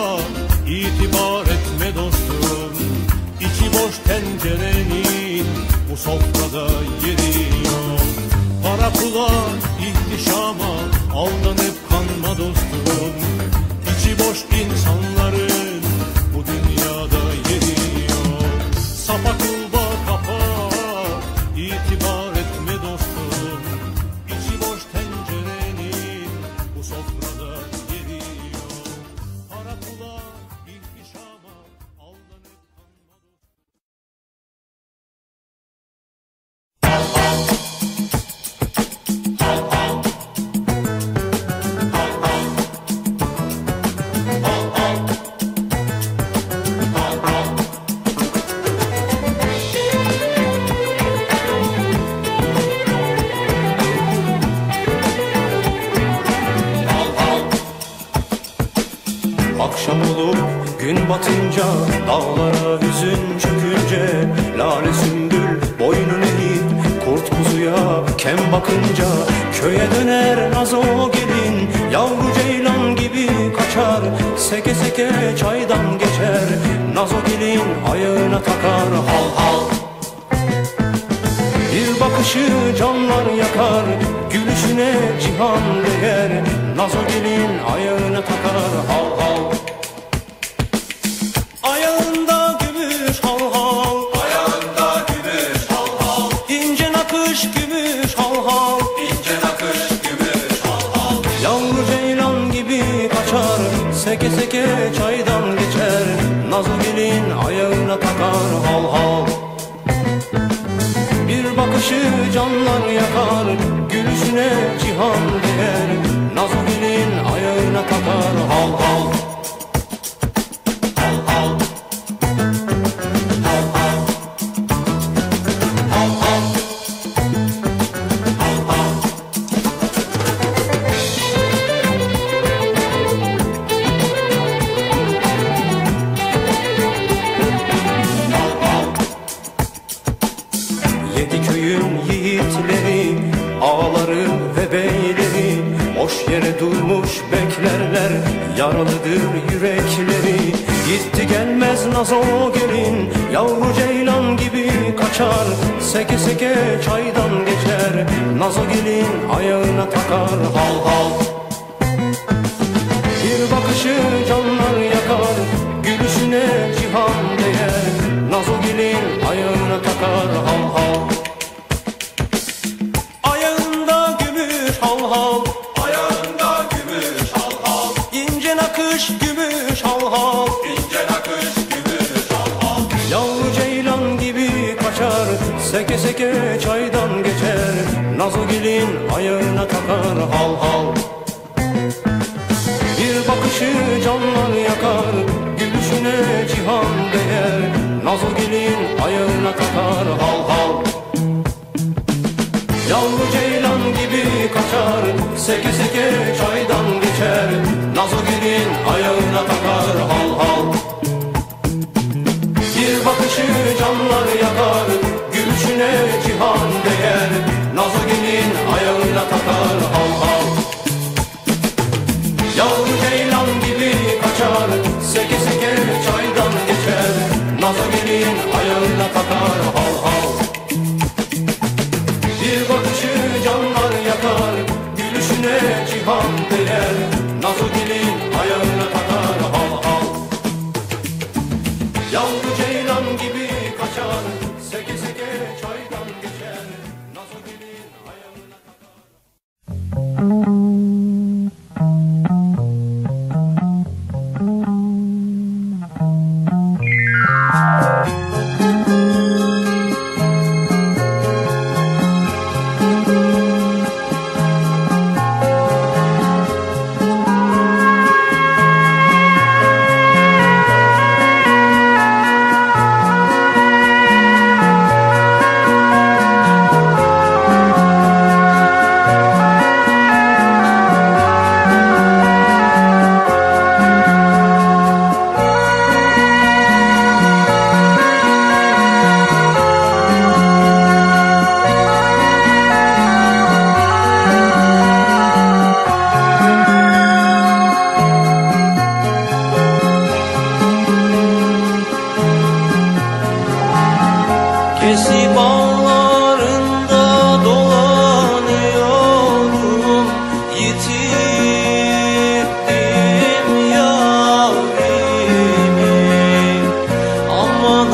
itibar etme dostum. İçi boş tencerenin bu sofrada yeri yok. Para pula, ihtişama aldanıp kanma dostum. İçi boş insanların bu dünyada yeri yok. Sapa kulba kapa, itibar etme dostum. İçi boş tencerenin bu sofrada yeri yok. Para pula, ihtişama aldanıp kanma dostum. Akşam olup gün batınca, dağlara hüzün çökünce, lale sümbül boynunu eğip kurt kuzuya kem bakınca, köye döner nazo gelin, yavru ceylan gibi kaçar, seke seke çaydan geçer, nazo gelin ayağına takar hal hal. Bir bakışı canlar yakar, gülüşüne cihan değer, nazo gelin ayağına takar hal hal. Ayağında gümüş hal hal, ayağında seke çaydan geçer, Nazogil'in ayağına takar hal hal. Bir bakışı canlar yakar, gülüşüne cihan değer, Nazogil'in ayağına takar hal hal. Hal hal. Hal hal. Hal hal. Hal hal. Yedi köyün yiğitleri, ağaları ve beyleri boş yere durmuş beklerler, yaralıdır yürekleri. Gitti gelmez Nazo gelin, yavru ceylan gibi kaçar, seke seke çaydan geçer, Nazo gelin ayağına takar hal hal. Bir bakışı canlar yakar, gülüşüne cihan değer, Nazogil'in ayağına takar hal hal. Ayağında gümüş hal hal, ayağında gümüş hal hal, İnce nakış gümüş hal hal, İnce nakış gümüş hal hal. Yavru ceylan gibi kaçar, seke seke çaydan geçer, Nazogil'in ayağına takar hal hal. Bir bakışı canlar yakar, gülüşüne cihan değer, Nazogil'in ayağına takar hal hal. Yavru ceylan gibi kaçar, seke seke çaydan geçer, Nazogil'in ayağına takar hal hal. Bir bakışı canlar yakar, gülüşüne cihan değer, Nazogil'in ayağına takar hal hal. Yavru ceylan gibi kaçar, seke seke çaydan geçer, Nazogil'in ayağına takar hal hal. Bir bakışı canlar yakar, gülüşüne cihan değer, Nazogil'in ayağına takar hal hal. Yavru ceylan gibi kaçar, seke seke çaydan geçer, Nazogil'in ayağına takar. Kesip bağlarında dolanıyorum, yitirdim yarimi, aman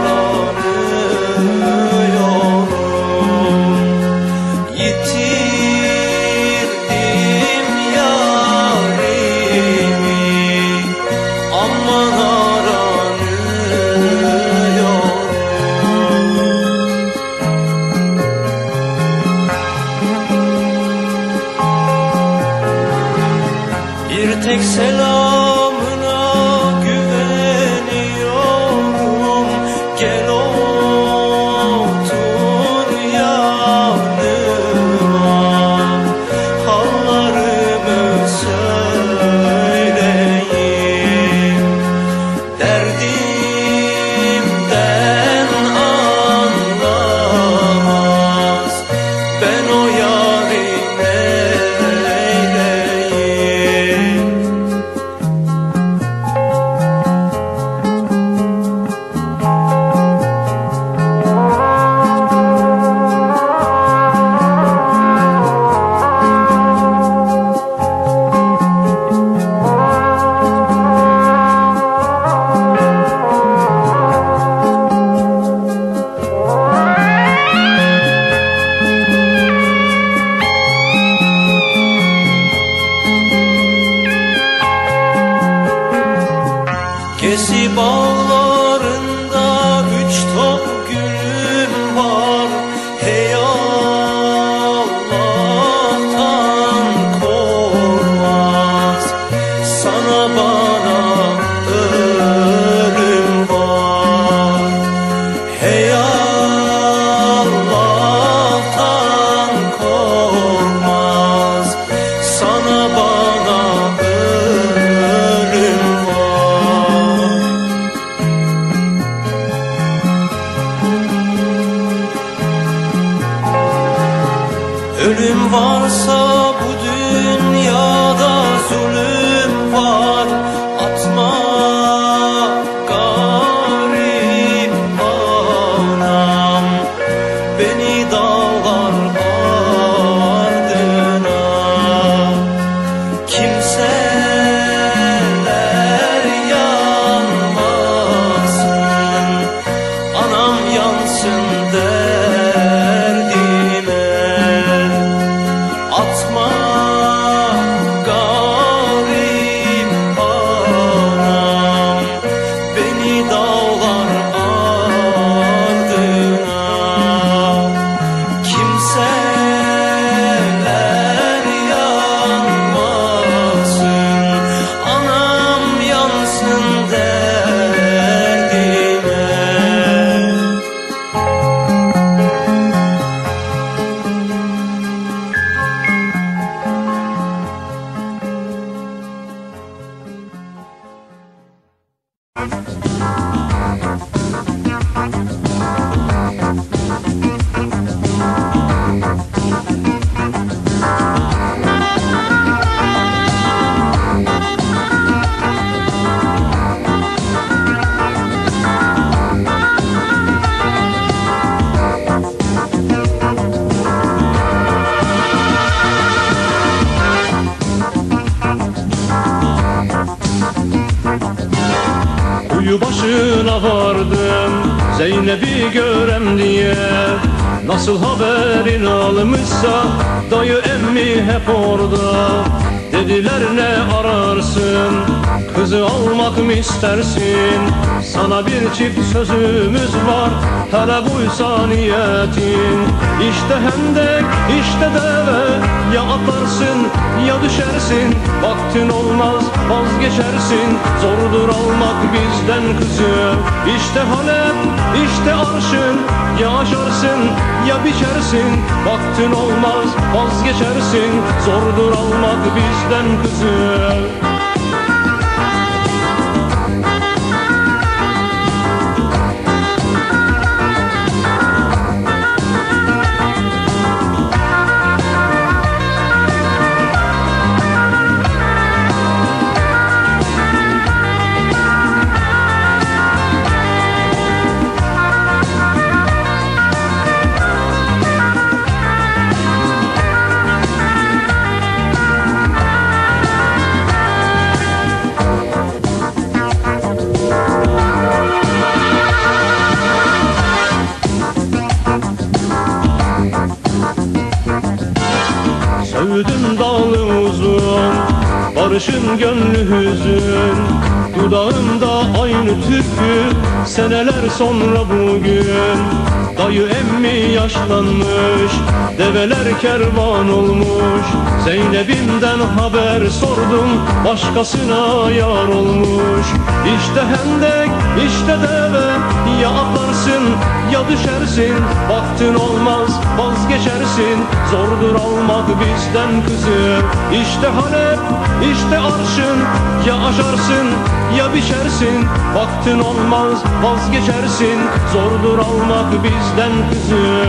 aranıyorum. Yitirdim yarimi, aman aranıyorum. Bir tek selamına güveniyorum, gel otur yanıma, hallarımı söyleyeyim, Kesip bağlarında 3 top gülüm var. Hey Allah'tan korkmaz, sana bana ölüm var. Hey Allah'tan korkmaz, sana bana ölüm var. Ölüm varsa bu dünyada zulüm var. Atma garip anam beni dağlar ardına. Kimseler yanmasın, anam yansın derdime. Atma garip anam beni dağlar ardına. Kimseler yanmasın, anam yansın derdime. Kuyu başına vardım Zeynep'i görem diye. Nasıl haberin almışsa dayı emmi hep orada. Dediler ne ararsın, kızı almak mı istersin? Sana bir çift sözümüz var, hele buysa niyetin. İşte hendek, işte deve, ya atlarsın ya düşersin. Vaktin olmaz vazgeçersin, zordur almak bizden kızı. İşte Halep, işte arşın, ya aşarsın ya biçersin. Vaktin olmaz vazgeçersin, zordur almak bizden kızı. Söğüdün dalı uzun, barışın gönlü hüzün. Dudağımda aynı türkü, seneler sonra bugün. Dayı emmi yaşlanmış, develer kervan olmuş. Zeynep'imden haber sordum, başkasına yar olmuş. İşte hendek, işte deve, ya atlarsın ya düşersin. Vaktin olmaz vazgeçersin, zordur almak bizden kızı. İşte Halep, işte arşın, ya aşarsın ya biçersin. Vaktin olmaz vazgeçersin, zordur almak bizden kızı.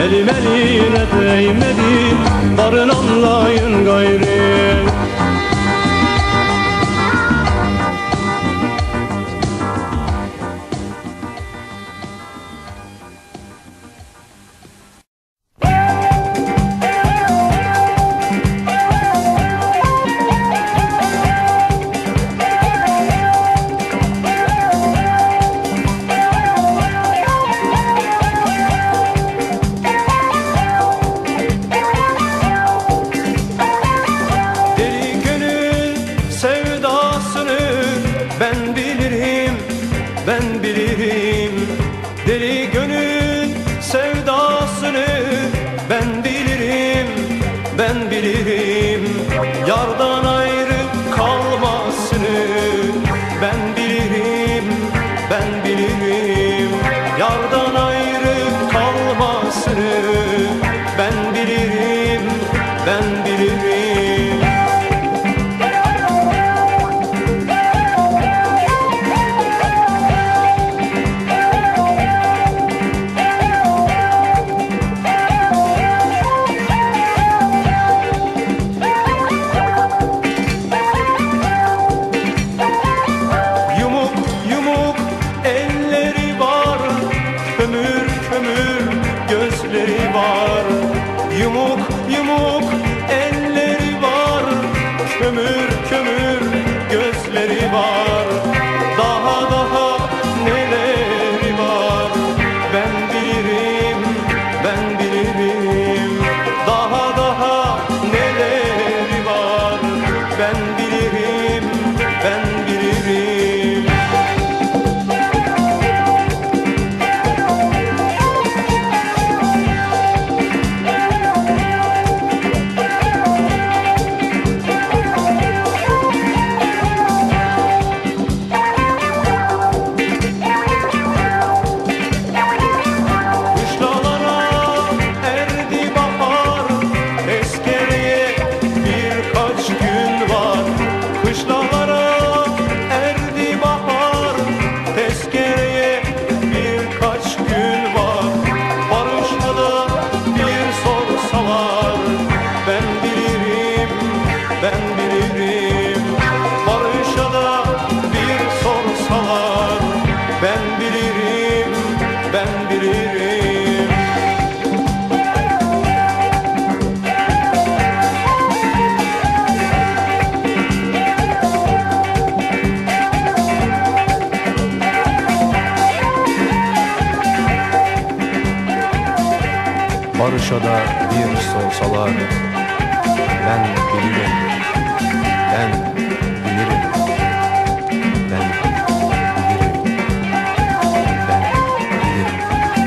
Elim eline değmedi, varın anlayın gayri. Ben bilirim, deli gönül sevdasını. Ben bilirim, ben bilirim, yardan ayrı kalmasını. Ben bilirim, ben bilirim, yardan ayrı kalmasını. Ben bilirim, ben bilirim. Yumuk yumuk elleri var, kömür kömür gözleri var. Daha daha neleri var, ben bilirim, ben bilirim. Daha daha neleri var, ben bilirim, ben bilirim. Ben bilirim, barışa da bir sorsalar. Ben bilirim, ben bilirim. Barışa da bir sorsalar. Ben bilirim, ben bilirim, ben bilirim, ben bilirim.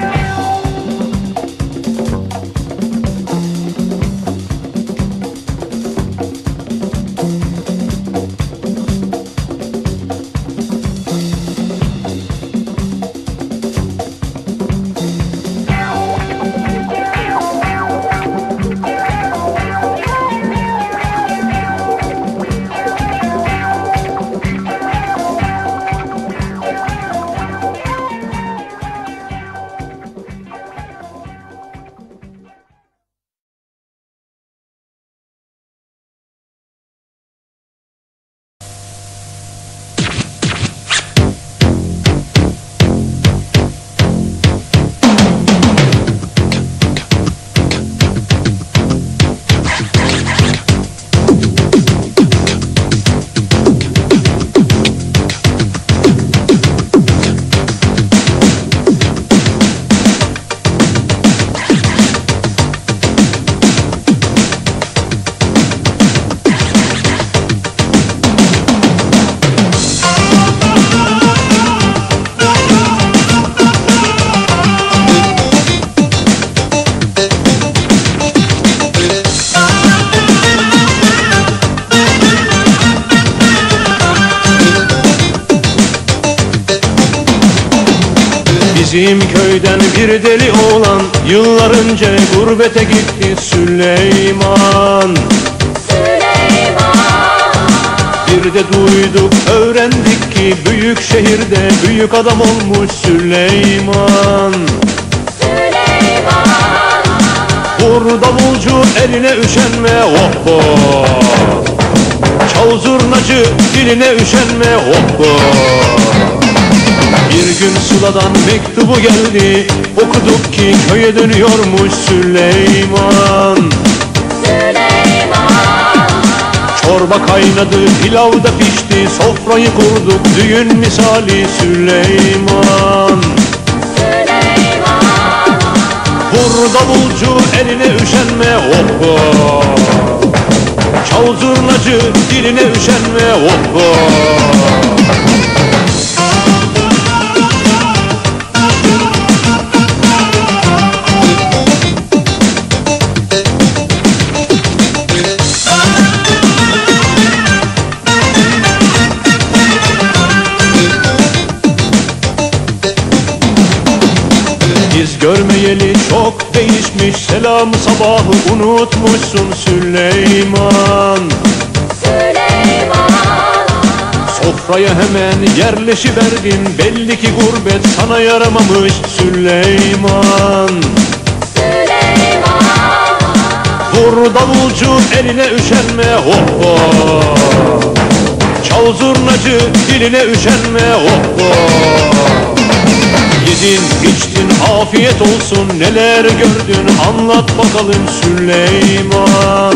Bizim köyden bir deli oğlan yıllar önce gurbete gitti Süleyman. Bir de duyduk öğrendik ki büyük şehirde büyük adam olmuş Süleyman. Vur davulcu eline üşenme hoppa. Çal zurnacı diline üşenme hoppa. Bir gün Sıla'dan mektubu geldi, okuduk ki köye dönüyormuş Süleyman. Çorba kaynadı, pilav da pişti, sofrayı kurduk düğün misali Süleyman. Vur davulcu eline üşenme hoppa. Çal zurnacı diline üşenme hoppa. Biz görmeyeli çok değişmiş, selam sabahı unutmuşsun Süleyman. Sofraya hemen yerleşiverdin, belli ki gurbet sana yaramamış Süleyman. Vur davulcu eline üşenme hoppa. Çal zurnacı diline üşenme hoppa. Yedin içtin afiyet olsun, neler gördün anlat bakalım Süleyman.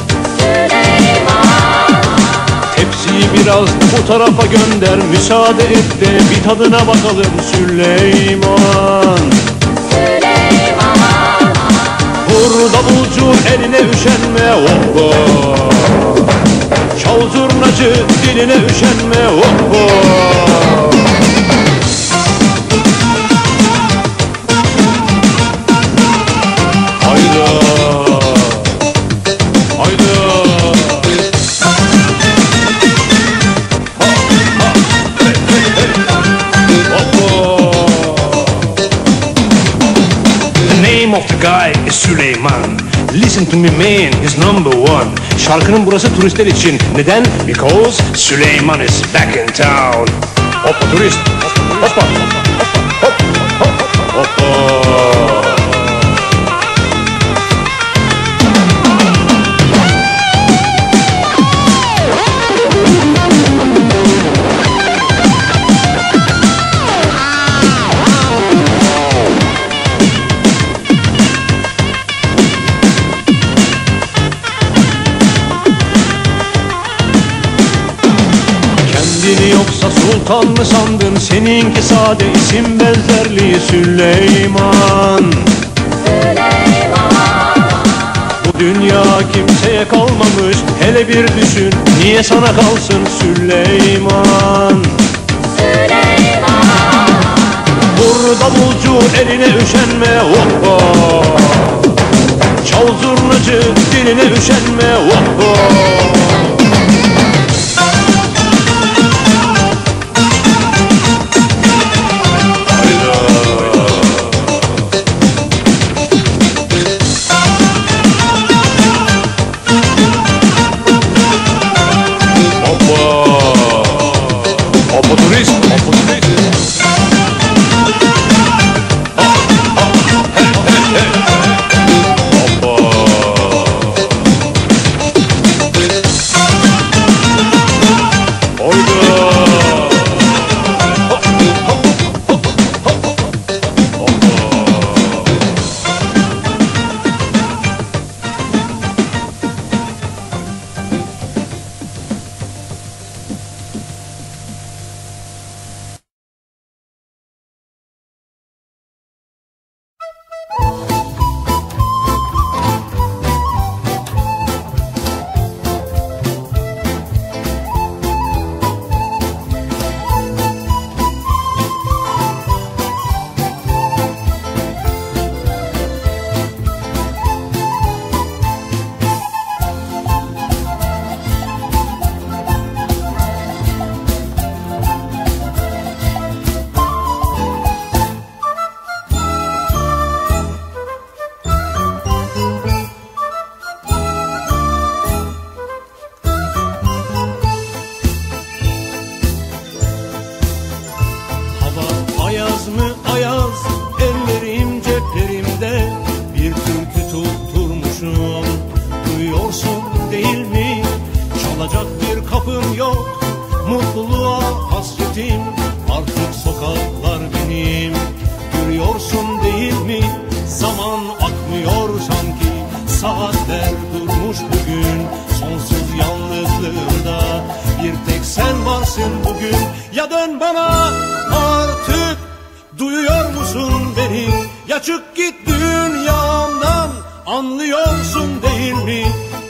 Tepsiyi biraz bu tarafa gönder, müsaade et de bir tadına bakalım Süleyman. Vur davulcu eline üşenme hoppa. Çal zurnacı diline üşenme hoppa. Of the guy is Süleyman. Listen to me man, he's number one. Şarkının burası turistler için. Neden? Because Süleyman is back in town. Hoppa turist. Hoppa. Hoppa. Hoppa. Hoppa. Yoksa sultan mı sandın, seninki sade isim benzerliği Süleyman. Bu dünya kimseye kalmamış, hele bir düşün, niye sana kalsın Süleyman. Vur davulcu eline üşenme hoppa. Çal zurnacı diline üşenme hoppa. akmıyor sanki. Saatler durmuş bugün sonsuz yalnızlığımda. Bir tek sen varsın bugün. Ya dön bana artık, duyuyor musun beni? Ya çık git dünyamdan, anlıyorsun değil mi?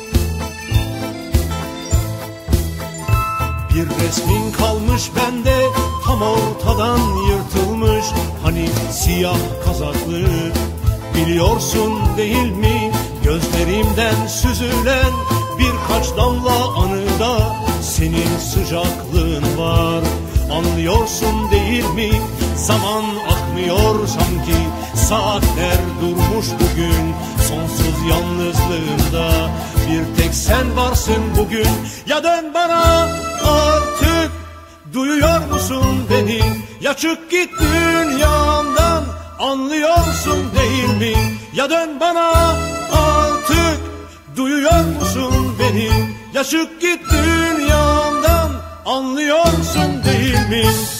Bir resmin kalmış bende, tam ortadan yırtılmış. Hani siyah kazaklı, biliyorsun değil mi? Gözlerimden süzülen birkaç damla anıda senin sıcaklığın var. Anlıyorsun değil mi? Zaman akmıyor sanki. Saatler durmuş bugün sonsuz yalnızlığımda. Bir tek sen varsın bugün. Ya dön bana artık, duyuyor musun beni? Ya çık git dünyamdan, anlıyorsun değil mi? Ya dön bana artık, duyuyor musun beni? Ya çık git dünyamdan, anlıyorsun değil mi?